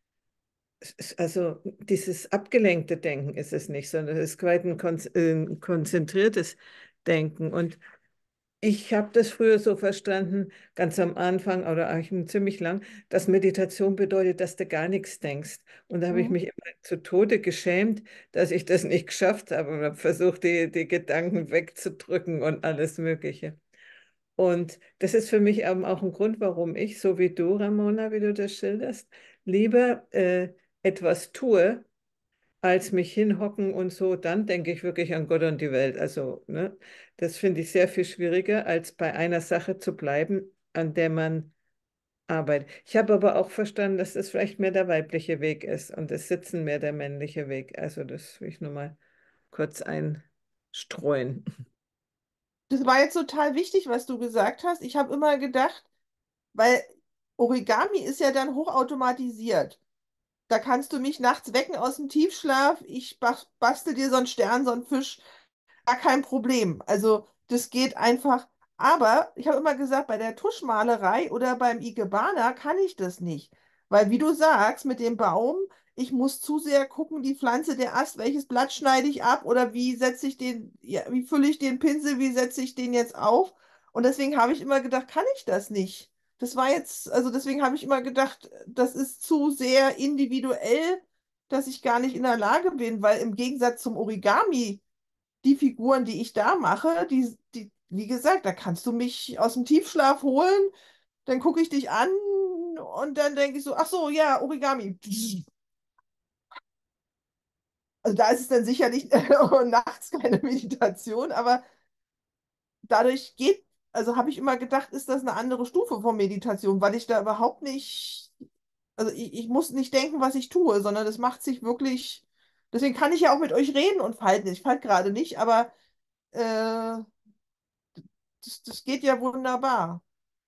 also dieses abgelenkte Denken ist es nicht, sondern es ist quasi ein kon äh, konzentriertes Denken. Und ich habe das früher so verstanden, ganz am Anfang oder eigentlich ziemlich lang, dass Meditation bedeutet, dass du gar nichts denkst. Und da habe ich Mhm. mich immer zu Tode geschämt, dass ich das nicht geschafft habe und habe versucht, die, die Gedanken wegzudrücken und alles Mögliche. Und das ist für mich eben auch ein Grund, warum ich, so wie du, Ramona, wie du das schilderst, lieber äh, etwas tue, als mich hinhocken und so, dann denke ich wirklich an Gott und die Welt. Also, ne, das finde ich sehr viel schwieriger, als bei einer Sache zu bleiben, an der man arbeitet. Ich habe aber auch verstanden, dass das vielleicht mehr der weibliche Weg ist und das Sitzen mehr der männliche Weg. Also, das will ich nur mal kurz einstreuen. Das war jetzt total wichtig, was du gesagt hast. Ich habe immer gedacht, weil Origami ist ja dann hochautomatisiert. Da kannst du mich nachts wecken aus dem Tiefschlaf. Ich bas- bastel dir so einen Stern, so einen Fisch. Gar kein Problem. Also das geht einfach. Aber ich habe immer gesagt, bei der Tuschmalerei oder beim Ikebana kann ich das nicht. Weil wie du sagst, mit dem Baum, ich muss zu sehr gucken, die Pflanze, der Ast, welches Blatt schneide ich ab oder wie setze ich den, ja, wie fülle ich den Pinsel, wie setze ich den jetzt auf? Und deswegen habe ich immer gedacht, kann ich das nicht. Das war jetzt, also deswegen habe ich immer gedacht, das ist zu sehr individuell, dass ich gar nicht in der Lage bin, weil im Gegensatz zum Origami, die Figuren, die ich da mache, die, die, wie gesagt, da kannst du mich aus dem Tiefschlaf holen, dann gucke ich dich an und dann denke ich so, ach so, ja, Origami. Also da ist es dann sicherlich nachts keine Meditation, aber dadurch geht, also habe ich immer gedacht, ist das eine andere Stufe von Meditation, weil ich da überhaupt nicht, also ich, ich muss nicht denken, was ich tue, sondern das macht sich wirklich, deswegen kann ich ja auch mit euch reden und falten. Ich falte gerade nicht, aber äh, das, das geht ja wunderbar.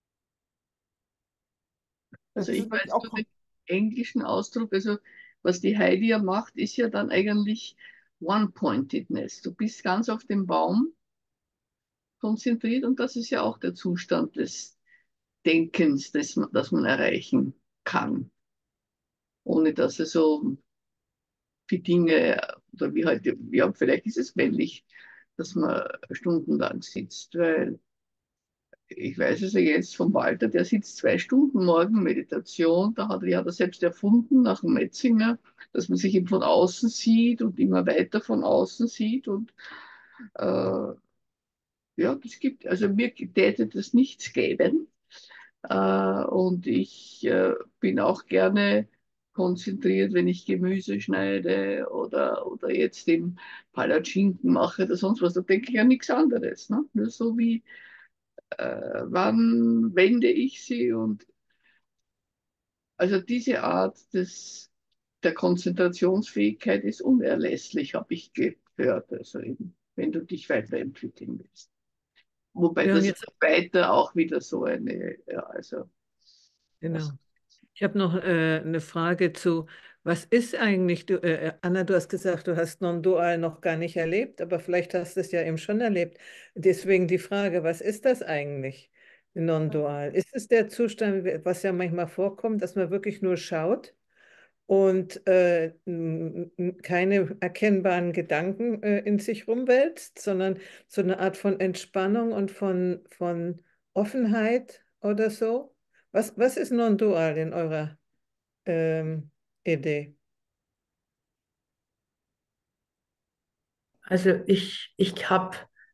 Das Also ich ist wirklich weiß auch. nur den englischen Ausdruck, also was die Heidi ja macht, ist ja dann eigentlich One-Pointedness. Du bist ganz auf den Baum konzentriert und das ist ja auch der Zustand des Denkens, das man, das man erreichen kann, ohne dass es so die Dinge, oder wie heute, ja, vielleicht ist es männlich, dass man stundenlang sitzt, weil ich weiß es ja jetzt vom Walter, der sitzt zwei Stunden morgen Meditation, da hat er ja das selbst erfunden nach dem Metzinger, dass man sich eben von außen sieht und immer weiter von außen sieht und äh, ja, das gibt, also mir täte das nichts geben. Äh, und ich äh, bin auch gerne konzentriert, wenn ich Gemüse schneide oder, oder jetzt eben Palatschinken mache oder sonst was. Da denke ich an nichts anderes. Ne? Nur so wie, äh, wann wende ich sie? Und also diese Art des, der Konzentrationsfähigkeit ist unerlässlich, habe ich gehört. Also eben, wenn du dich weiterentwickeln willst. Wobei Wir haben das jetzt, weiter auch wieder so eine, ja, also genau. was. Ich habe noch äh, eine Frage zu, was ist eigentlich, du, äh, Anna, du hast gesagt, du hast Non-Dual noch gar nicht erlebt, aber vielleicht hast du es ja eben schon erlebt. Deswegen die Frage, was ist das eigentlich, Non-Dual? Ist es der Zustand, was ja manchmal vorkommt, dass man wirklich nur schaut und äh, n- n- keine erkennbaren Gedanken äh, in sich rumwälzt, sondern so eine Art von Entspannung und von, von Offenheit oder so? Was, was ist Non-Dual in eurer ähm, Idee? Also ich, ich habe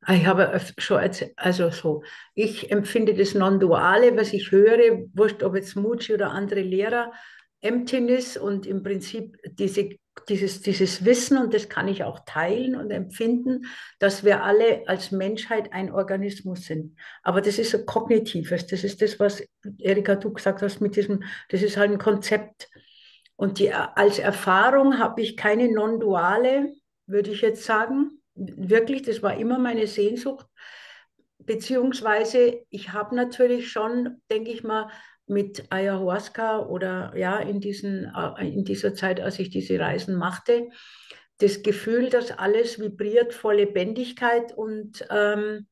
Ich habe öf- schon erzählt, also so, ich empfinde das Non-Duale, was ich höre, wurscht ob jetzt Mucci oder andere Lehrer, Emptiness und im Prinzip diese, dieses, dieses Wissen, und das kann ich auch teilen und empfinden, dass wir alle als Menschheit ein Organismus sind. Aber das ist so Kognitives, das ist das, was Erika, du gesagt hast mit diesem, das ist halt ein Konzept. Und die, als Erfahrung habe ich keine Non-Duale, würde ich jetzt sagen. Wirklich, das war immer meine Sehnsucht. Beziehungsweise ich habe natürlich schon, denke ich mal, mit Ayahuasca oder ja, in diesen, äh, in dieser Zeit, als ich diese Reisen machte, das Gefühl, dass alles vibriert vor Lebendigkeit und ähm,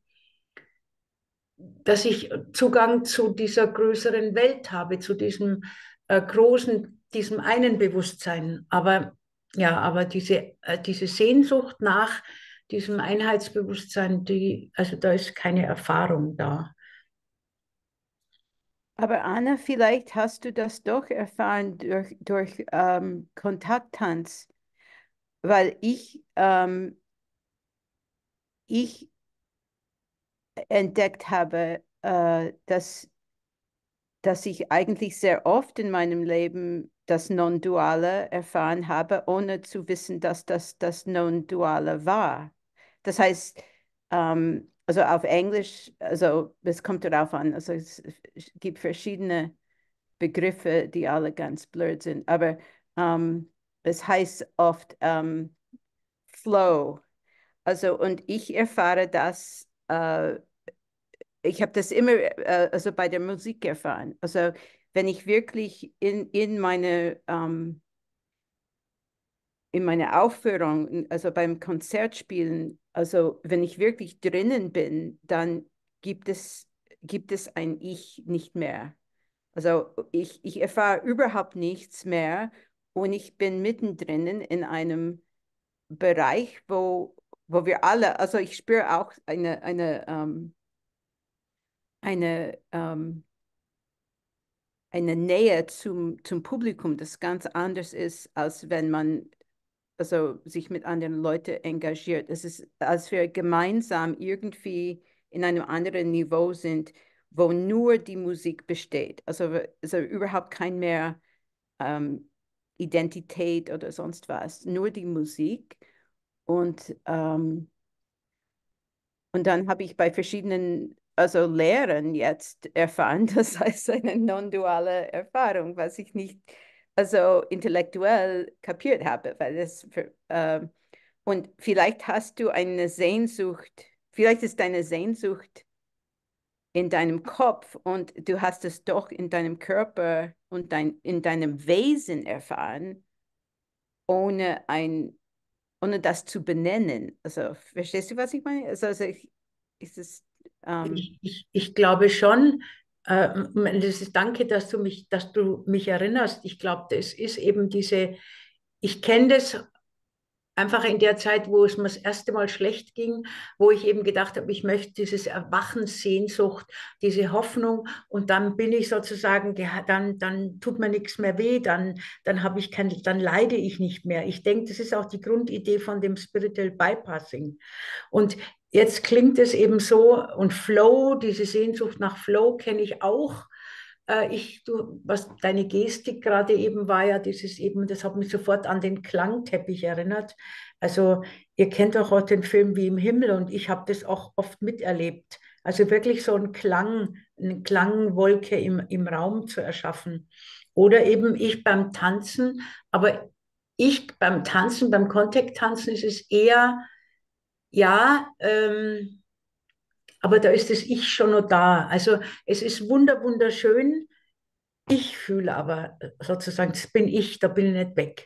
dass ich Zugang zu dieser größeren Welt habe, zu diesem äh, großen, diesem einen Bewusstsein. Aber ja, aber diese, äh, diese Sehnsucht nach diesem Einheitsbewusstsein, die, also da ist keine Erfahrung da. Aber Anna, vielleicht hast du das doch erfahren durch, durch ähm, Kontakttanz, weil ich, ähm, ich entdeckt habe, äh, dass, dass ich eigentlich sehr oft in meinem Leben das Non-Duale erfahren habe, ohne zu wissen, dass das das Non-Duale war. Das heißt, ähm, also auf Englisch, also es kommt darauf an, also es gibt verschiedene Begriffe, die alle ganz blöd sind, aber ähm, es heißt oft ähm, Flow. Also und ich erfahre das, äh, ich habe das immer äh, also bei der Musik erfahren. Also wenn ich wirklich in, in meine ähm, in meine Aufführung, also beim Konzertspielen, also wenn ich wirklich drinnen bin, dann gibt es, gibt es ein Ich nicht mehr. Also ich, ich erfahre überhaupt nichts mehr und ich bin mittendrin in einem Bereich, wo, wo wir alle, also ich spüre auch eine, eine, ähm, eine, ähm, eine Nähe zum, zum Publikum, das ganz anders ist, als wenn man also sich mit anderen Leuten engagiert. Es ist, als wir gemeinsam irgendwie in einem anderen Niveau sind, wo nur die Musik besteht. Also, also überhaupt kein mehr ähm, Identität oder sonst was, nur die Musik. Und, ähm, und dann habe ich bei verschiedenen, also Lehrern jetzt erfahren, das heißt eine non-duale Erfahrung, was ich nicht, also intellektuell kapiert habe, weil es für, äh, und vielleicht hast du eine Sehnsucht, vielleicht ist deine Sehnsucht in deinem Kopf und du hast es doch in deinem Körper und dein, in deinem Wesen erfahren, ohne ein, ohne das zu benennen. Also, verstehst du, was ich meine? Also, also ich, ist es, ähm, Ich, ich, ich glaube schon, äh, das ist, danke, dass du mich, dass du mich erinnerst. Ich glaube, das ist eben diese, ich kenne das einfach in der Zeit, wo es mir das erste Mal schlecht ging, wo ich eben gedacht habe, ich möchte dieses Erwachen, Sehnsucht, diese Hoffnung, und dann bin ich sozusagen, dann, dann tut mir nichts mehr weh, dann, dann habe ich kein, dann leide ich nicht mehr. Ich denke, das ist auch die Grundidee von dem Spiritual Bypassing. Und jetzt klingt es eben so, und Flow, diese Sehnsucht nach Flow kenne ich auch. Äh, ich, du, was deine Gestik gerade eben war ja, dieses eben, das hat mich sofort an den Klangteppich erinnert. Also ihr kennt doch auch den Film Wie im Himmel, und ich habe das auch oft miterlebt. Also wirklich so ein Klang, eine Klangwolke im, im Raum zu erschaffen. Oder eben ich beim Tanzen, aber ich beim Tanzen, beim Contact-Tanzen ist es eher, ja, ähm, aber da ist das Ich schon noch da. Also es ist wunder, wunderschön. Ich fühle aber sozusagen, das bin ich, da bin ich nicht weg.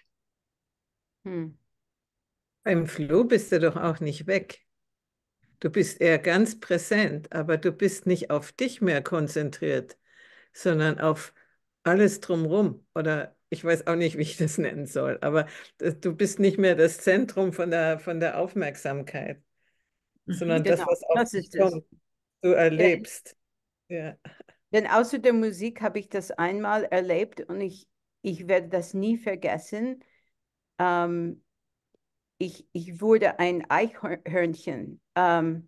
hm. Beim Flow bist du doch auch nicht weg. Du bist eher ganz präsent, aber du bist nicht auf dich mehr konzentriert, sondern auf alles drumherum. Oder ich weiß auch nicht, wie ich das nennen soll, aber das- du bist nicht mehr das Zentrum von der, von der Aufmerksamkeit, sondern Mhm. das, Genau, was auf das dich ist es. kommt, du Ja, erlebst. Ja. denn außer der Musik habe ich das einmal erlebt und ich, ich werde das nie vergessen. Ähm, ich, ich wurde ein Eichhörnchen. Ähm,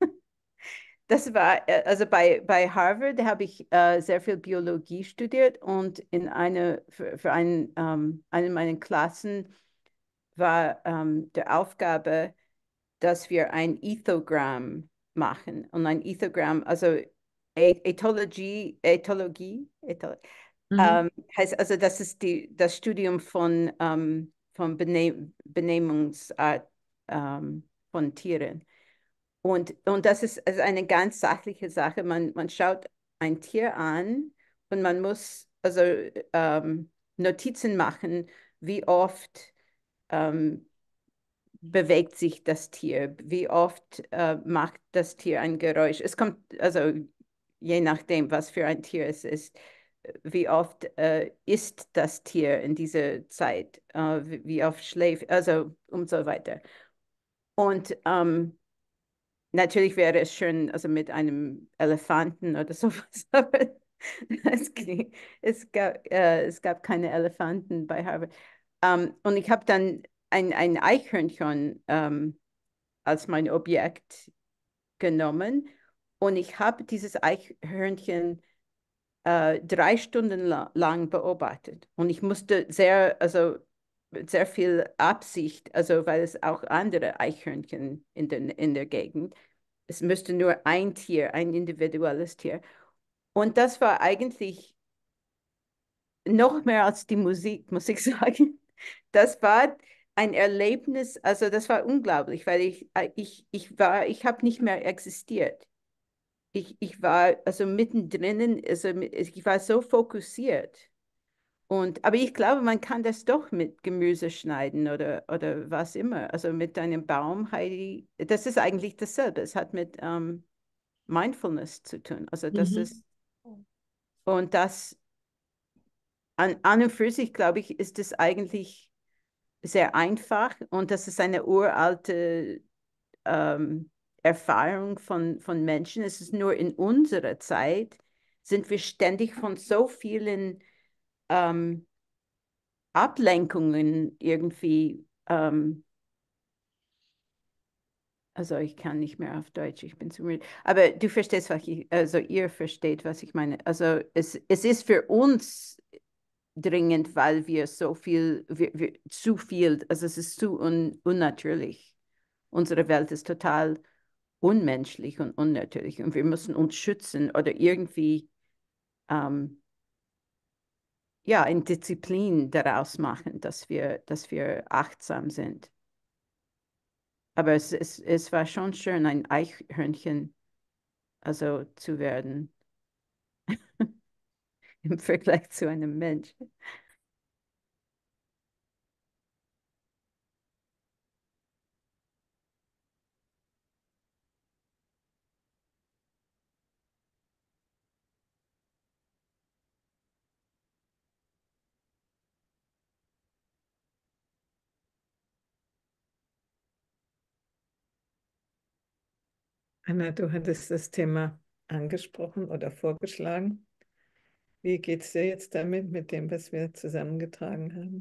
das war, äh, also bei, bei Harvard habe ich äh, sehr viel Biologie studiert und in eine, für, für einen, ähm, eine meiner Klassen war ähm, die Aufgabe, dass wir ein Ethogramm machen. Und ein Ethogramm, also E- Ethologie, Ethologie, Etholo Mhm. ähm, heißt also, das ist die, das Studium von, ähm, von Bene Benehmungsart ähm, von Tieren. Und, und das ist also eine ganz sachliche Sache. Man, man schaut ein Tier an und man muss also ähm, Notizen machen, wie oft ähm, bewegt sich das Tier, wie oft äh, macht das Tier ein Geräusch. Es kommt, also je nachdem, was für ein Tier es ist, wie oft äh, isst das Tier in dieser Zeit, äh, wie, wie oft schläft, also und so weiter. Und ähm, natürlich wäre es schön, also mit einem Elefanten oder sowas, aber es, ging- es gab, äh, es gab keine Elefanten bei Harvard. Ähm, und ich habe dann ein, ein Eichhörnchen ähm, als mein Objekt genommen und ich habe dieses Eichhörnchen äh, drei Stunden la lang beobachtet. Und ich musste sehr, also mit sehr viel Absicht, also weil es auch andere Eichhörnchen in der, in der Gegend, es müsste nur ein Tier, ein individuelles Tier. Und das war eigentlich noch mehr als die Musik, muss ich sagen. Das war ein Erlebnis, also das war unglaublich, weil ich, äh, ich, ich war, ich habe nicht mehr existiert. Ich, ich war also mittendrin, also mi- ich war so fokussiert. Und, aber ich glaube, man kann das doch mit Gemüse schneiden oder, oder was immer. Also mit einem Baum, Heidi, das ist eigentlich dasselbe. Es hat mit ähm, Mindfulness zu tun. Also das Mhm. ist, und das an, an und für sich, glaube ich, ist es eigentlich sehr einfach und das ist eine uralte ähm, Erfahrung von, von Menschen. Es ist nur in unserer Zeit, sind wir ständig von so vielen ähm, Ablenkungen irgendwie, ähm, also ich kann nicht mehr auf Deutsch, ich bin zu müde, aber du verstehst, was ich, also ihr versteht, was ich meine. Also es, es ist für uns dringend, weil wir so viel, wir, wir, zu viel, also es ist zu un, unnatürlich. Unsere Welt ist total unmenschlich und unnatürlich und wir müssen uns schützen oder irgendwie ähm, ja, eine Disziplin daraus machen, dass wir, dass wir achtsam sind. Aber es, es, es war schon schön, ein Eichhörnchen also zu werden im Vergleich zu einem Mensch. Anna, du hattest das Thema angesprochen oder vorgeschlagen. Wie geht es dir jetzt damit, mit dem, was wir zusammengetragen haben?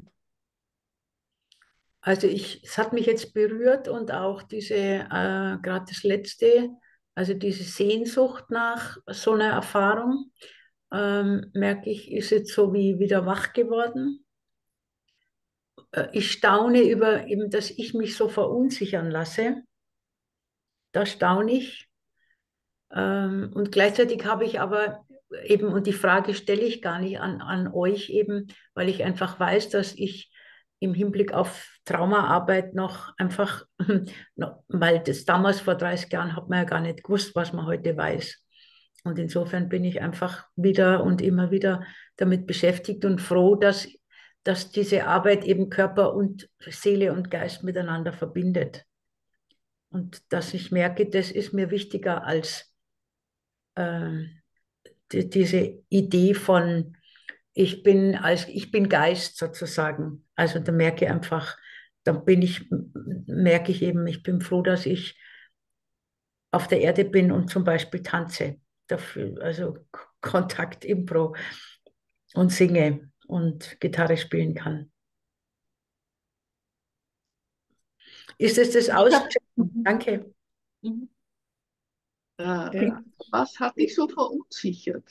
Also ich, es hat mich jetzt berührt und auch diese, äh, gerade das Letzte, also diese Sehnsucht nach so einer Erfahrung, ähm, merke ich, ist jetzt so wie wieder wach geworden. Äh, ich staune über eben, dass ich mich so verunsichern lasse. Da staune ich. Ähm, und gleichzeitig habe ich aber eben, und die Frage stelle ich gar nicht an, an euch eben, weil ich einfach weiß, dass ich im Hinblick auf Traumaarbeit noch einfach, noch- weil das damals vor dreißig Jahren hat man ja gar nicht gewusst, was man heute weiß. Und insofern bin ich einfach wieder und immer wieder damit beschäftigt und froh, dass, dass diese Arbeit eben Körper und Seele und Geist miteinander verbindet. Und dass ich merke, das ist mir wichtiger als ähm, die, diese Idee von ich bin als ich bin Geist sozusagen. Also da merke ich einfach, da bin ich, merke ich eben, ich bin froh, dass ich auf der Erde bin und zum Beispiel tanze. Dafür, also Kontakt, Impro und singe und Gitarre spielen kann. Ist es das Ich hab, Auschecken? mhm. Danke. Mhm. Äh, Ja. Was hat dich so verunsichert?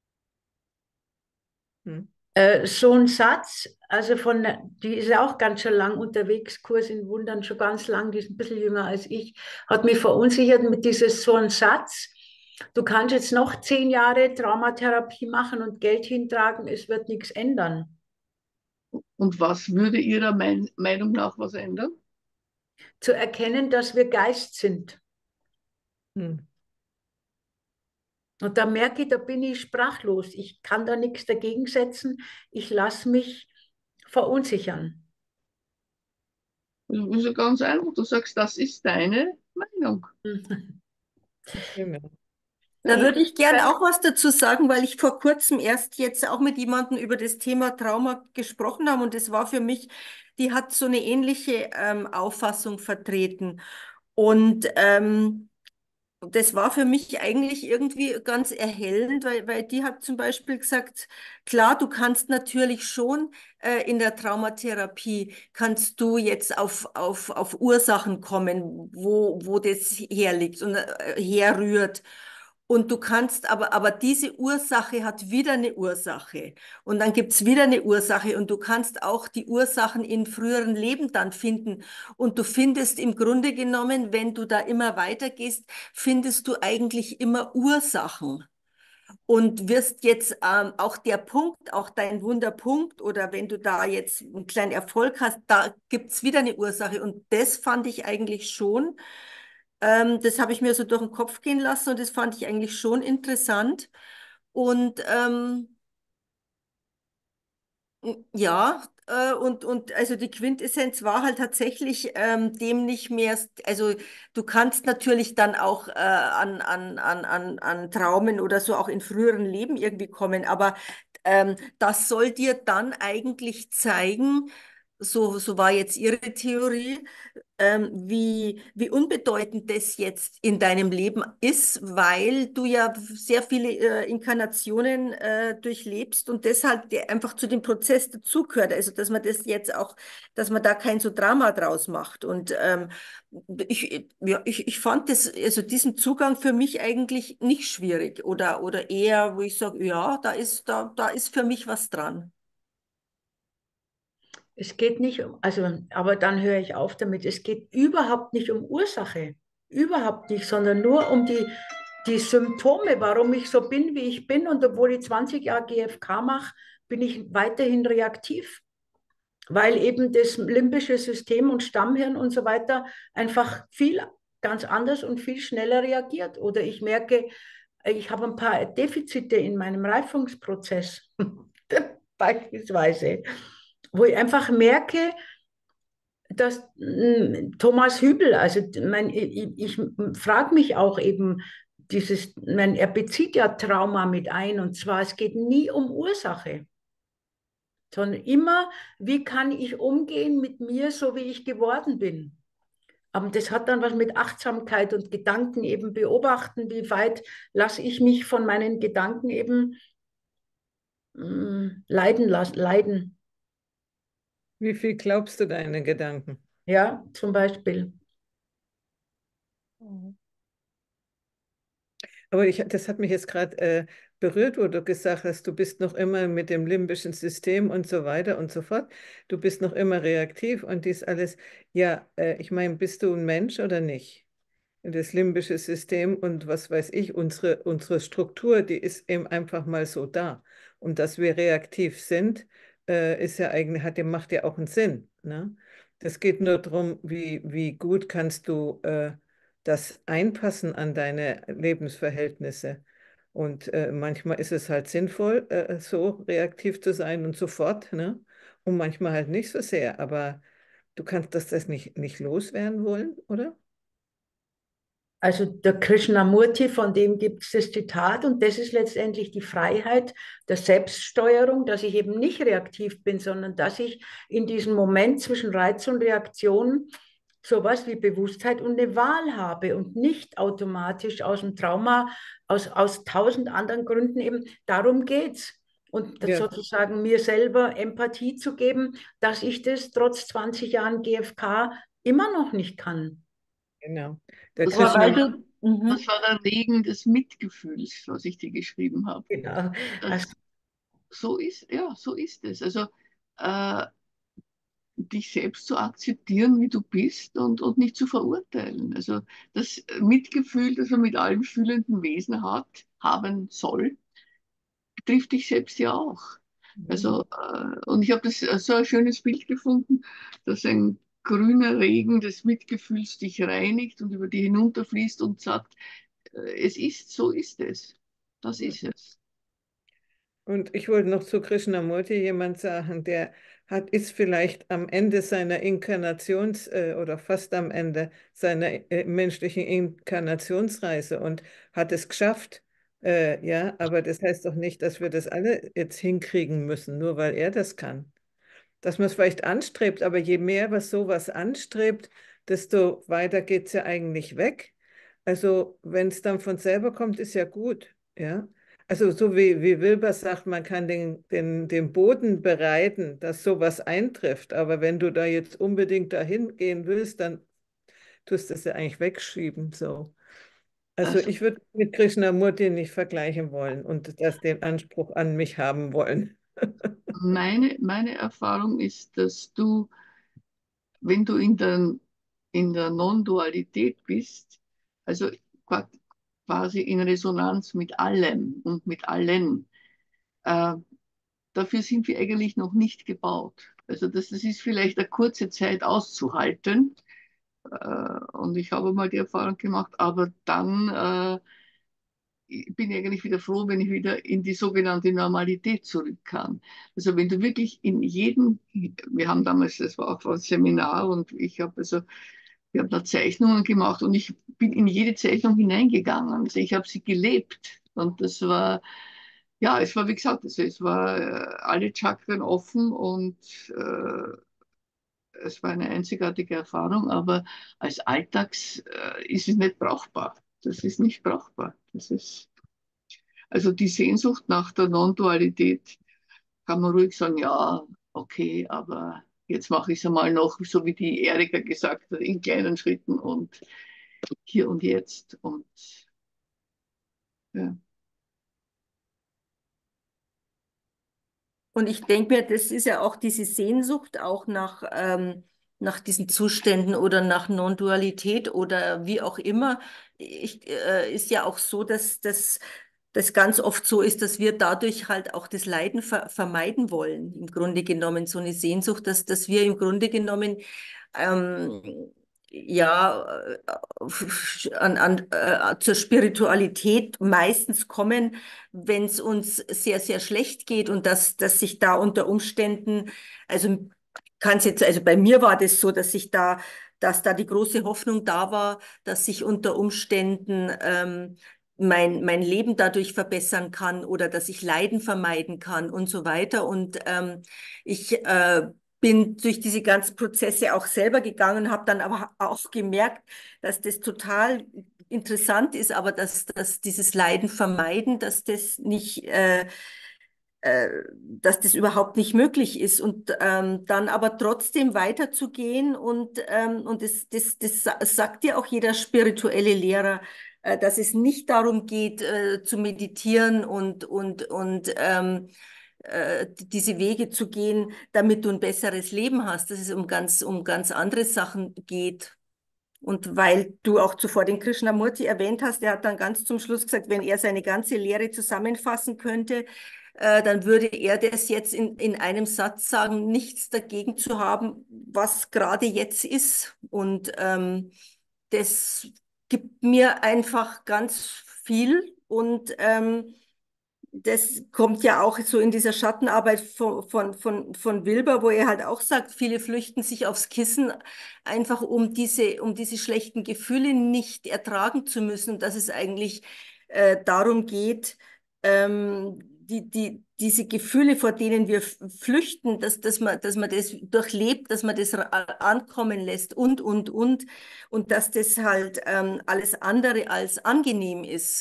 Hm. Äh, so ein Satz, also von, die ist ja auch ganz schön lang unterwegs, Kurs in Wundern, schon ganz lang, die ist ein bisschen jünger als ich, hat mich verunsichert mit dieses so ein Satz, du kannst jetzt noch zehn Jahre Traumatherapie machen und Geld hintragen, es wird nichts ändern. Und was würde Ihrer Mein Meinung nach was ändern? Zu erkennen, dass wir Geist sind. Hm. Und da merke ich, da bin ich sprachlos. Ich kann da nichts dagegen setzen. Ich lasse mich verunsichern. Das ist ja ganz einfach. Du sagst, das ist deine Meinung. Genau. Da Ja, würde ich gern ich, auch was dazu sagen, weil ich vor kurzem erst jetzt auch mit jemandem über das Thema Trauma gesprochen habe und das war für mich, die hat so eine ähnliche ähm, Auffassung vertreten. Und ähm, das war für mich eigentlich irgendwie ganz erhellend, weil, weil die hat zum Beispiel gesagt, klar, du kannst natürlich schon äh, in der Traumatherapie, kannst du jetzt auf, auf, auf Ursachen kommen, wo, wo das herliegt und äh, herrührt. Und du kannst aber, aber diese Ursache hat wieder eine Ursache. Und dann gibt's wieder eine Ursache. Und du kannst auch die Ursachen in früheren Leben dann finden. Und du findest im Grunde genommen, wenn du da immer weitergehst, findest du eigentlich immer Ursachen. Und wirst jetzt ähm, auch der Punkt, auch dein Wunderpunkt, oder wenn du da jetzt einen kleinen Erfolg hast, da gibt's wieder eine Ursache. Und das fand ich eigentlich schon, ähm, das habe ich mir so durch den Kopf gehen lassen und das fand ich eigentlich schon interessant. Und ähm, ja, äh, und, und also die Quintessenz war halt tatsächlich ähm, dem nicht mehr, also du kannst natürlich dann auch äh, an, an, an, an, an Traumen oder so auch in früheren Leben irgendwie kommen, aber ähm, das soll dir dann eigentlich zeigen, so, so war jetzt ihre Theorie, ähm, wie, wie unbedeutend das jetzt in deinem Leben ist, weil du ja sehr viele äh, Inkarnationen äh, durchlebst und deshalb der einfach zu dem Prozess dazugehört. Also, dass man das jetzt auch, dass man da kein so Drama draus macht. Und ähm, ich, ja, ich, ich fand das, also diesen Zugang für mich eigentlich nicht schwierig oder, oder eher, wo ich sage, ja, da ist, da, da ist für mich was dran. es geht nicht um, also, aber dann höre ich auf damit. Es geht überhaupt nicht um Ursache. Überhaupt nicht, sondern nur um die, die Symptome, warum ich so bin, wie ich bin. Und obwohl ich zwanzig Jahre G F K mache, bin ich weiterhin reaktiv, weil eben das limbische System und Stammhirn und so weiter einfach viel ganz anders und viel schneller reagiert. Oder ich merke, ich habe ein paar Defizite in meinem Reifungsprozess, beispielsweise, wo ich einfach merke, dass mh, Thomas Hübel, also mein, ich, ich frage mich auch eben, dieses, mein, er bezieht ja Trauma mit ein, und zwar, es geht nie um Ursache, sondern immer, wie kann ich umgehen mit mir, so wie ich geworden bin. Aber das hat dann was mit Achtsamkeit und Gedanken eben beobachten, wie weit lasse ich mich von meinen Gedanken eben mh, leiden lassen, leiden. Wie viel glaubst du deinen Gedanken? Ja, zum Beispiel. Aber ich, das hat mich jetzt gerade äh, berührt, wo du gesagt hast, du bist noch immer mit dem limbischen System und so weiter und so fort. Du bist noch immer reaktiv und dies alles. Ja, äh, ich meine, bist du ein Mensch oder nicht? Das limbische System und was weiß ich, unsere, unsere Struktur, die ist eben einfach mal so da. Und dass wir reaktiv sind, äh, ist ja eigentlich, hat, ja- macht ja auch einen Sinn. Ne? Das geht nur darum, wie, wie gut kannst du äh, das einpassen an deine Lebensverhältnisse. Und äh, manchmal ist es halt sinnvoll, äh, so reaktiv zu sein und sofort, ne? Und manchmal halt nicht so sehr. Aber du kannst das, das nicht, nicht loswerden wollen, oder? Also der Krishnamurti, von dem gibt es das Zitat, und das ist letztendlich die Freiheit der Selbststeuerung, dass ich eben nicht reaktiv bin, sondern dass ich in diesem Moment zwischen Reiz und Reaktion sowas wie Bewusstheit und eine Wahl habe und nicht automatisch aus dem Trauma, aus, aus tausend anderen Gründen eben, darum geht's. Und das Ja. sozusagen mir selber Empathie zu geben, dass ich das trotz zwanzig Jahren G F K immer noch nicht kann. Genau. Der Das war, Aber weil Krishna, du, mhm. das war der Regen des Mitgefühls, was ich dir geschrieben habe. Genau. Also, Das, so ist, ja, so ist es. Also äh, dich selbst zu akzeptieren, wie du bist und, und nicht zu verurteilen. Also das Mitgefühl, das man mit allen fühlenden Wesen hat, haben soll, betrifft dich selbst ja auch. Also, äh, und ich habe das äh, so ein schönes Bild gefunden, dass ein grüner Regen des Mitgefühls dich reinigt und über die hinunterfließt und sagt, äh, es ist, so ist es. Das ist es. und ich wollte noch zu Krishnamurti jemand sagen, der hat, ist vielleicht am Ende seiner Inkarnations- äh, oder fast am Ende seiner äh, menschlichen Inkarnationsreise und hat es geschafft. Äh, ja, aber das heißt doch nicht, dass wir das alle jetzt hinkriegen müssen, nur weil er das kann. Dass man es vielleicht anstrebt, aber je mehr man sowas anstrebt, desto weiter geht es ja eigentlich weg. Also wenn es dann von selber kommt, ist ja gut, ja. Also so wie, wie Wilber sagt, man kann den, den, den Boden bereiten, dass sowas eintrifft, aber wenn du da jetzt unbedingt dahin gehen willst, dann tust du das ja eigentlich wegschieben, so. Also Also ich würde mit Krishnamurti nicht vergleichen wollen und das den Anspruch an mich haben wollen. meine, meine Erfahrung ist, dass du, wenn du in der, in der Non-Dualität bist, also qua- quasi in Resonanz mit allem und mit allen, äh, dafür sind wir eigentlich noch nicht gebaut. Also das, das ist vielleicht eine kurze Zeit auszuhalten. Äh, und ich habe mal die Erfahrung gemacht, aber dann äh, bin ich eigentlich wieder froh, wenn ich wieder in die sogenannte Normalität zurück kann. Also wenn du wirklich in jedem, wir haben damals, das war auch ein Seminar und ich habe also, wir haben da Zeichnungen gemacht und ich bin in jede Zeichnung hineingegangen. Also ich habe sie gelebt und das war, ja, es war wie gesagt, also es war äh, alle Chakren offen und äh, es war eine einzigartige Erfahrung, aber als Alltags äh, ist es nicht brauchbar. Das ist nicht brauchbar. Das ist also die Sehnsucht nach der Non-Dualität kann man ruhig sagen, ja, okay, aber jetzt mache ich es einmal noch, so wie die Erika gesagt hat, in kleinen Schritten und hier und jetzt. Und ja. Und ich denke mir, das ist ja auch diese Sehnsucht auch nach, ähm, nach diesen Zuständen oder nach Non-Dualität oder wie auch immer, ich, äh, ist ja auch so, dass das das ganz oft so ist, dass wir dadurch halt auch das Leiden ver vermeiden wollen. Im Grunde genommen so eine Sehnsucht, dass, dass wir im Grunde genommen ähm, ja äh, an, an, äh, zur Spiritualität meistens kommen, wenn es uns sehr, sehr schlecht geht und dass, dass sich da unter Umständen, also kann es jetzt, also bei mir war das so, dass sich da, dass da die große Hoffnung da war, dass sich unter Umständen ähm, mein, mein Leben dadurch verbessern kann oder dass ich Leiden vermeiden kann und so weiter. Und ähm, ich äh, bin durch diese ganzen Prozesse auch selber gegangen, habe dann aber auch gemerkt, dass das total interessant ist, aber dass, dass dieses Leiden vermeiden, dass das nicht, äh, äh, dass das überhaupt nicht möglich ist und ähm, dann aber trotzdem weiterzugehen und, ähm, und das, das, das sagt ja auch jeder spirituelle Lehrer, äh, dass es nicht darum geht, äh, zu meditieren und, und, und ähm, äh, diese Wege zu gehen, damit du ein besseres Leben hast, dass es um ganz, um ganz andere Sachen geht. Und weil du auch zuvor den Krishnamurti erwähnt hast, der hat dann ganz zum Schluss gesagt, wenn er seine ganze Lehre zusammenfassen könnte, äh, dann würde er das jetzt in, in einem Satz sagen, nichts dagegen zu haben, was gerade jetzt ist. Und ähm, das gibt mir einfach ganz viel und ähm, das kommt ja auch so in dieser Schattenarbeit von, von, von, von Wilber, wo er halt auch sagt, viele flüchten sich aufs Kissen, einfach um diese, um diese schlechten Gefühle nicht ertragen zu müssen. Und dass es eigentlich äh, darum geht, ähm, die, die, diese Gefühle, vor denen wir flüchten, dass, dass man, dass man das durchlebt, dass man das ankommen lässt und, und, und. Und dass das halt ähm, alles andere als angenehm ist.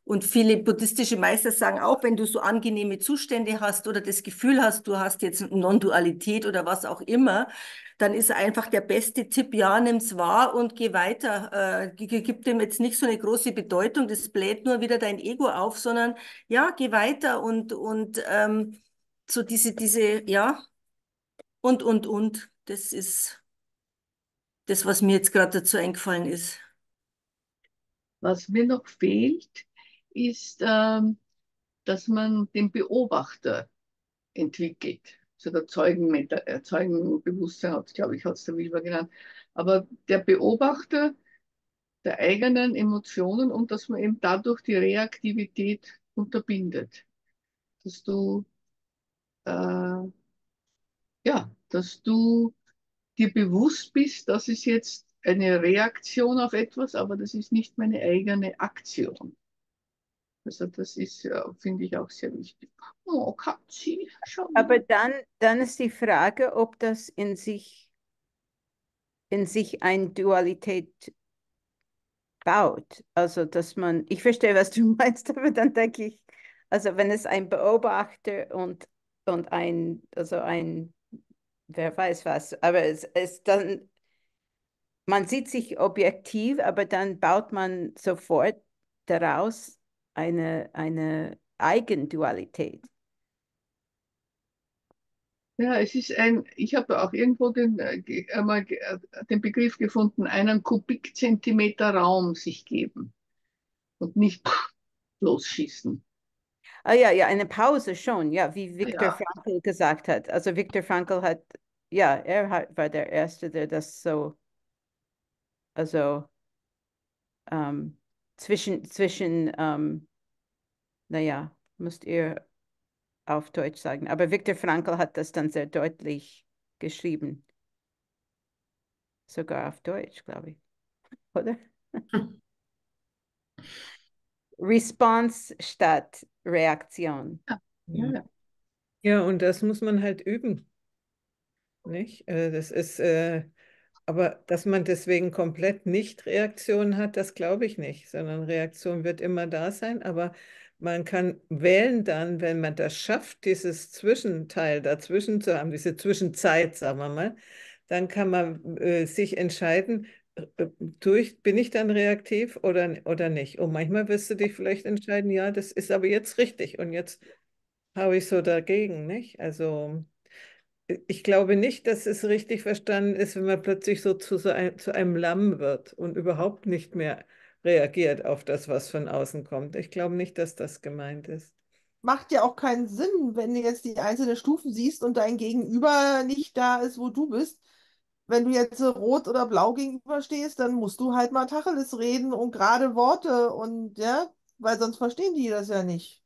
Und viele buddhistische Meister sagen auch, wenn du so angenehme Zustände hast oder das Gefühl hast, du hast jetzt Non-Dualität oder was auch immer, dann ist einfach der beste Tipp, ja, nimm's wahr und geh weiter. Äh, gi- gib dem jetzt nicht so eine große Bedeutung, das bläht nur wieder dein Ego auf, sondern ja, geh weiter und, und ähm, so diese, diese, ja, und, und, und. Das ist das, was mir jetzt gerade dazu eingefallen ist. Was mir noch fehlt, ist, ähm, dass man den Beobachter entwickelt. So der Zeugenmeta äh, Zeugenbewusstsein, hat, glaube ich, hat es der Wilber genannt. Aber der Beobachter der eigenen Emotionen und dass man eben dadurch die Reaktivität unterbindet. Dass du, äh, ja, dass du dir bewusst bist, das ist jetzt eine Reaktion auf etwas, aber das ist nicht meine eigene Aktion. Also das ist, ja, finde ich auch sehr wichtig. Oh, Katzi, schau Aber mal. dann, dann ist die Frage, ob das in sich, in sich eine Dualität baut. Also, dass man, ich verstehe, was du meinst, aber dann denke ich, also wenn es ein Beobachter und, und ein, also ein, wer weiß was, aber es ist dann, man sieht sich objektiv, aber dann baut man sofort daraus eine, eine Eigendualität. Ja, es ist ein, ich habe auch irgendwo den, äh, ge- einmal ge- äh, den Begriff gefunden, einen Kubikzentimeter Raum sich geben und nicht pff, losschießen. Ah ja, ja, eine Pause schon, ja, wie Viktor Ja, Frankl gesagt hat. Also Viktor Frankl hat, ja, er hat, war der Erste, der das so, also ähm, zwischen, zwischen, ähm, naja, müsst ihr auf Deutsch sagen. Aber Viktor Frankl hat das dann sehr deutlich geschrieben, sogar auf Deutsch, glaube ich, oder? Response statt Reaktion. ja, ja, Ja. ja. Ja, und das muss man halt üben, nicht? Äh, Das ist, äh, aber dass man deswegen komplett nicht Reaktion hat, das glaube ich nicht, sondern Reaktion wird immer da sein, aber man kann wählen dann, wenn man das schafft, dieses Zwischenteil dazwischen zu haben, diese Zwischenzeit, sagen wir mal, dann kann man äh, sich entscheiden, äh, äh, durch, bin ich dann reaktiv oder, oder nicht. Und manchmal wirst du dich vielleicht entscheiden, ja, das ist aber jetzt richtig und jetzt habe ich so dagegen, nicht? Also ich glaube nicht, dass es richtig verstanden ist, wenn man plötzlich so zu, so ein, zu einem Lamm wird und überhaupt nicht mehr reagiert auf das, was von außen kommt. Ich glaube nicht, dass das gemeint ist. Macht ja auch keinen Sinn, wenn du jetzt die einzelnen Stufen siehst und dein Gegenüber nicht da ist, wo du bist. Wenn du jetzt so rot oder blau gegenüberstehst, dann musst du halt mal Tacheles reden und gerade Worte und ja, weil sonst verstehen die das ja nicht.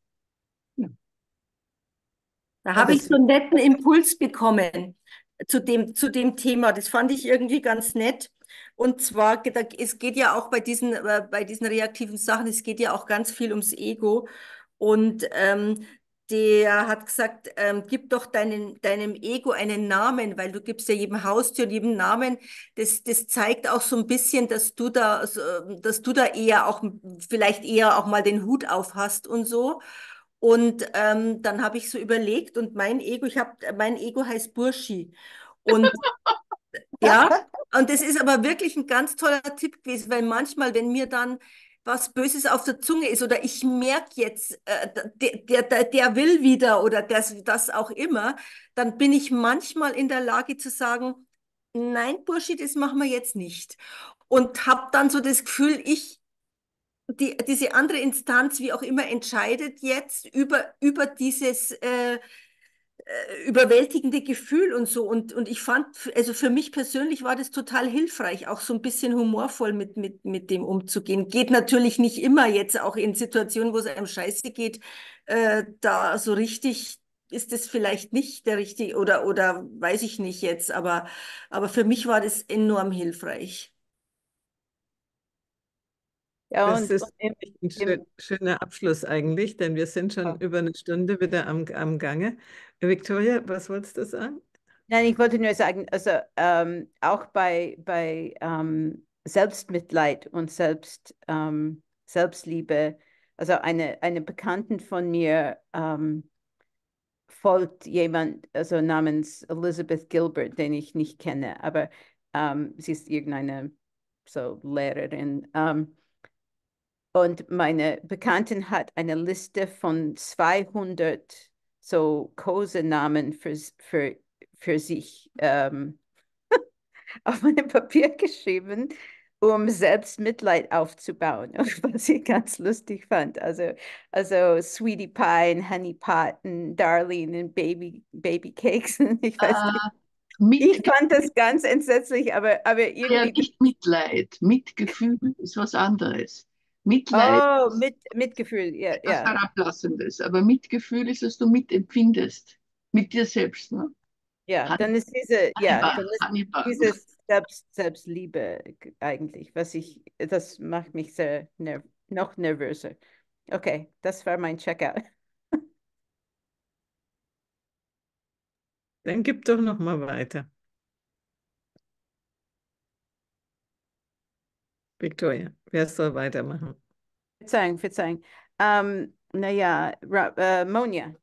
Da Ja, habe ich das, so einen netten Impuls bekommen zu dem, zu dem Thema. Das fand ich irgendwie ganz nett. Und zwar, da- es geht ja auch bei diesen, äh, bei diesen reaktiven Sachen, es geht ja auch ganz viel ums Ego. Und ähm, der hat gesagt, ähm, gib doch deinen, deinem Ego einen Namen, weil du gibst ja jedem Haustier und jedem Namen. Das, das zeigt auch so ein bisschen, dass du da, so, dass du da eher auch, vielleicht eher auch mal den Hut auf hast und so. Und ähm, dann habe ich so überlegt und mein Ego, ich habe, mein Ego heißt Burschi. Und ja, und das ist aber wirklich ein ganz toller Tipp gewesen, weil manchmal, wenn mir dann was Böses auf der Zunge ist oder ich merke jetzt, äh, der, der, der, der will wieder oder das, das auch immer, dann bin ich manchmal in der Lage zu sagen, nein, Burschi, das machen wir jetzt nicht. Und habe dann so das Gefühl, ich die, diese andere Instanz, wie auch immer, entscheidet jetzt über, über dieses äh, äh, überwältigende Gefühl und so. Und, und ich fand, also für mich persönlich war das total hilfreich, auch so ein bisschen humorvoll mit, mit, mit dem umzugehen. Geht natürlich nicht immer jetzt, auch in Situationen, wo es einem scheiße geht, äh, da so richtig ist das vielleicht nicht der richtige, oder, oder weiß ich nicht jetzt, aber, aber für mich war das enorm hilfreich. Ja, das und, und ist im, echt ein im, schön, schöner Abschluss eigentlich, denn wir sind schon über eine Stunde wieder am, am Gange. Victoria, was wolltest du sagen? nein, ich wollte nur sagen, also ähm, auch bei, bei ähm, Selbstmitleid und Selbst, ähm, Selbstliebe, Also eine, eine Bekannten von mir ähm, folgt jemand, also namens Elizabeth Gilbert, den ich nicht kenne, aber ähm, sie ist irgendeine so Lehrerin. Ähm, und meine Bekanntin hat eine Liste von zweihundert so Kosenamen für, für, für sich ähm, auf einem Papier geschrieben, um selbst Mitleid aufzubauen, was ich ganz lustig fand. Also, also Sweetie Pie und Honey Pot und Darlene und Baby, Baby Cakes. Ich weiß nicht. Äh, mit, Ich fand das ganz entsetzlich, aber, aber ja, irgendwie, nicht Mitleid. Mitgefühl ist was anderes. Mitleid oh, ist mit, Mitgefühl, ja, etwas ja, Herablassendes, aber Mitgefühl ist, dass du mitempfindest. Mit dir selbst. Ne? ja, Han- dann ist diese, ja, Hannibal, dann ist Hannibal. dieses Selbst, Selbstliebe eigentlich, was ich, das macht mich sehr nerv noch nervöser. Okay, das war mein Checkout. Dann gib doch noch mal weiter. Victoria, wer soll weitermachen? Verzeihung, Verzeihung. Ähm, naja, Ra äh, Monja.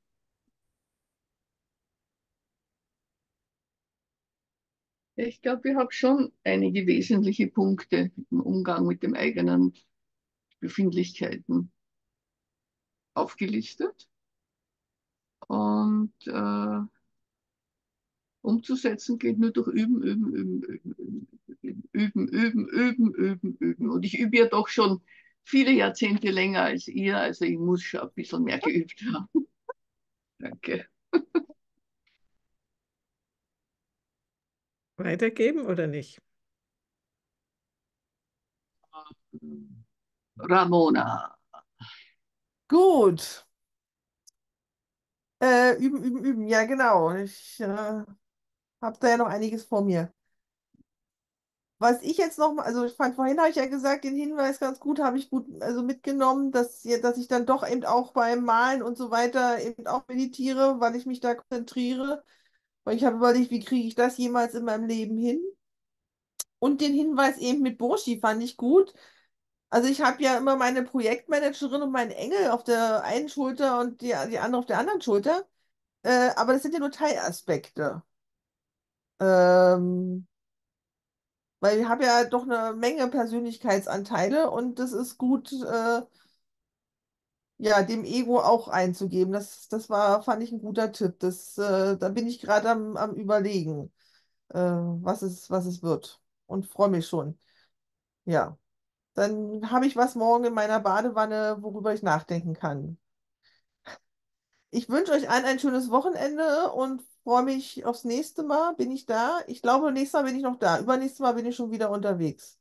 Ich glaube, ich habe schon einige wesentliche Punkte im Umgang mit den eigenen Befindlichkeiten aufgelistet. Und äh, umzusetzen geht nur durch Üben, Üben, Üben, Üben, Üben, Üben, Üben, Üben, Üben, Üben. Und ich übe ja doch schon viele Jahrzehnte länger als ihr, also ich muss schon ein bisschen mehr geübt haben. Danke. Weitergeben oder nicht? Ramona. Gut. Äh, üben, üben, üben. Ja, genau. Ich äh, habe da ja noch einiges vor mir. Was ich jetzt noch, mal- also ich fand, vorhin habe ich ja gesagt, den Hinweis ganz gut, habe ich gut also mitgenommen, dass, ja- dass ich dann doch eben auch beim Malen und so weiter eben auch meditiere, weil ich mich da konzentriere. Weil ich habe überlegt, wie kriege ich das jemals in meinem Leben hin? Und den Hinweis eben mit Boshi fand ich gut. Also ich habe ja immer meine Projektmanagerin und meinen Engel auf der einen Schulter und die, die andere auf der anderen Schulter. Äh, aber das sind ja nur Teilaspekte. Ähm, Weil ich habe ja doch eine Menge Persönlichkeitsanteile und das ist gut, äh, ja, dem Ego auch einzugeben. Das, das war, fand ich ein guter Tipp. Das, äh, da bin ich gerade am, am Überlegen, äh, was es, was es wird und freue mich schon. Ja, dann habe ich was morgen in meiner Badewanne, worüber ich nachdenken kann. Ich wünsche euch allen ein schönes Wochenende und freue mich aufs nächste Mal. Bin ich da? Ich glaube, nächstes Mal bin ich noch da. Übernächstes Mal bin ich schon wieder unterwegs.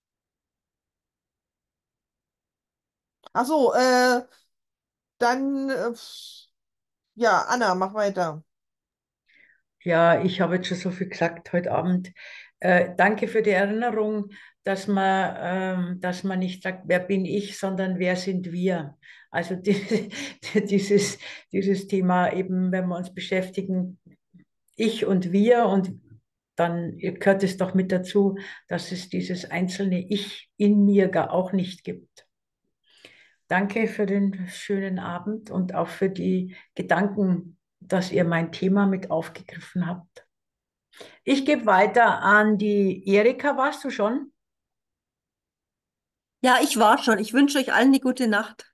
Ach so, äh, dann, äh, ja, Anna, mach weiter. Ja, ich habe jetzt schon so viel gesagt heute Abend. Äh, danke für die Erinnerung, dass man, ähm, dass man nicht sagt, wer bin ich, sondern wer sind wir. Also die, dieses, dieses Thema eben, wenn wir uns beschäftigen, ich und wir, und dann gehört es doch mit dazu, dass es dieses einzelne Ich in mir gar auch nicht gibt. Danke für den schönen Abend und auch für die Gedanken, dass ihr mein Thema mit aufgegriffen habt. Ich gebe weiter an die Erika. Warst du schon? Ja, ich war schon. Ich wünsche euch allen eine gute Nacht.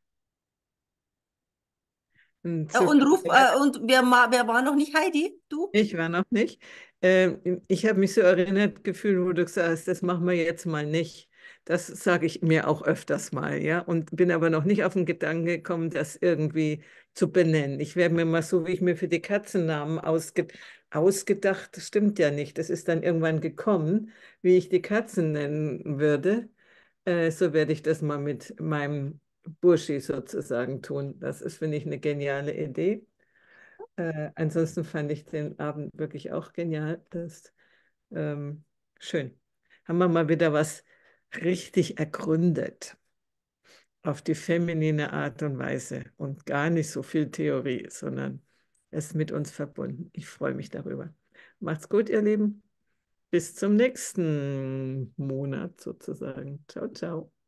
Hm, Äh, super. Und ruf, äh, und wer, ma- wer war noch nicht Heidi? Du? Ich war noch nicht. Ähm, ich habe mich so erinnert gefühlt, wo du gesagt hast, das machen wir jetzt mal nicht. Das sage ich mir auch öfters mal, ja. Und bin aber noch nicht auf den Gedanken gekommen, das irgendwie zu benennen. Ich werde mir mal so, wie ich mir für die Katzennamen ausge ausgedacht, das stimmt ja nicht. Das ist dann irgendwann gekommen, wie ich die Katzen nennen würde. Äh, so werde ich das mal mit meinem Burschi sozusagen tun. Das ist, finde ich, eine geniale Idee. Äh, ansonsten fand ich den Abend wirklich auch genial. Das, ähm, schön. Haben wir mal wieder was richtig ergründet auf die feminine Art und Weise und gar nicht so viel Theorie, sondern es mit uns verbunden. Ich freue mich darüber. Macht's gut, ihr Lieben. Bis zum nächsten Monat sozusagen. Ciao, ciao.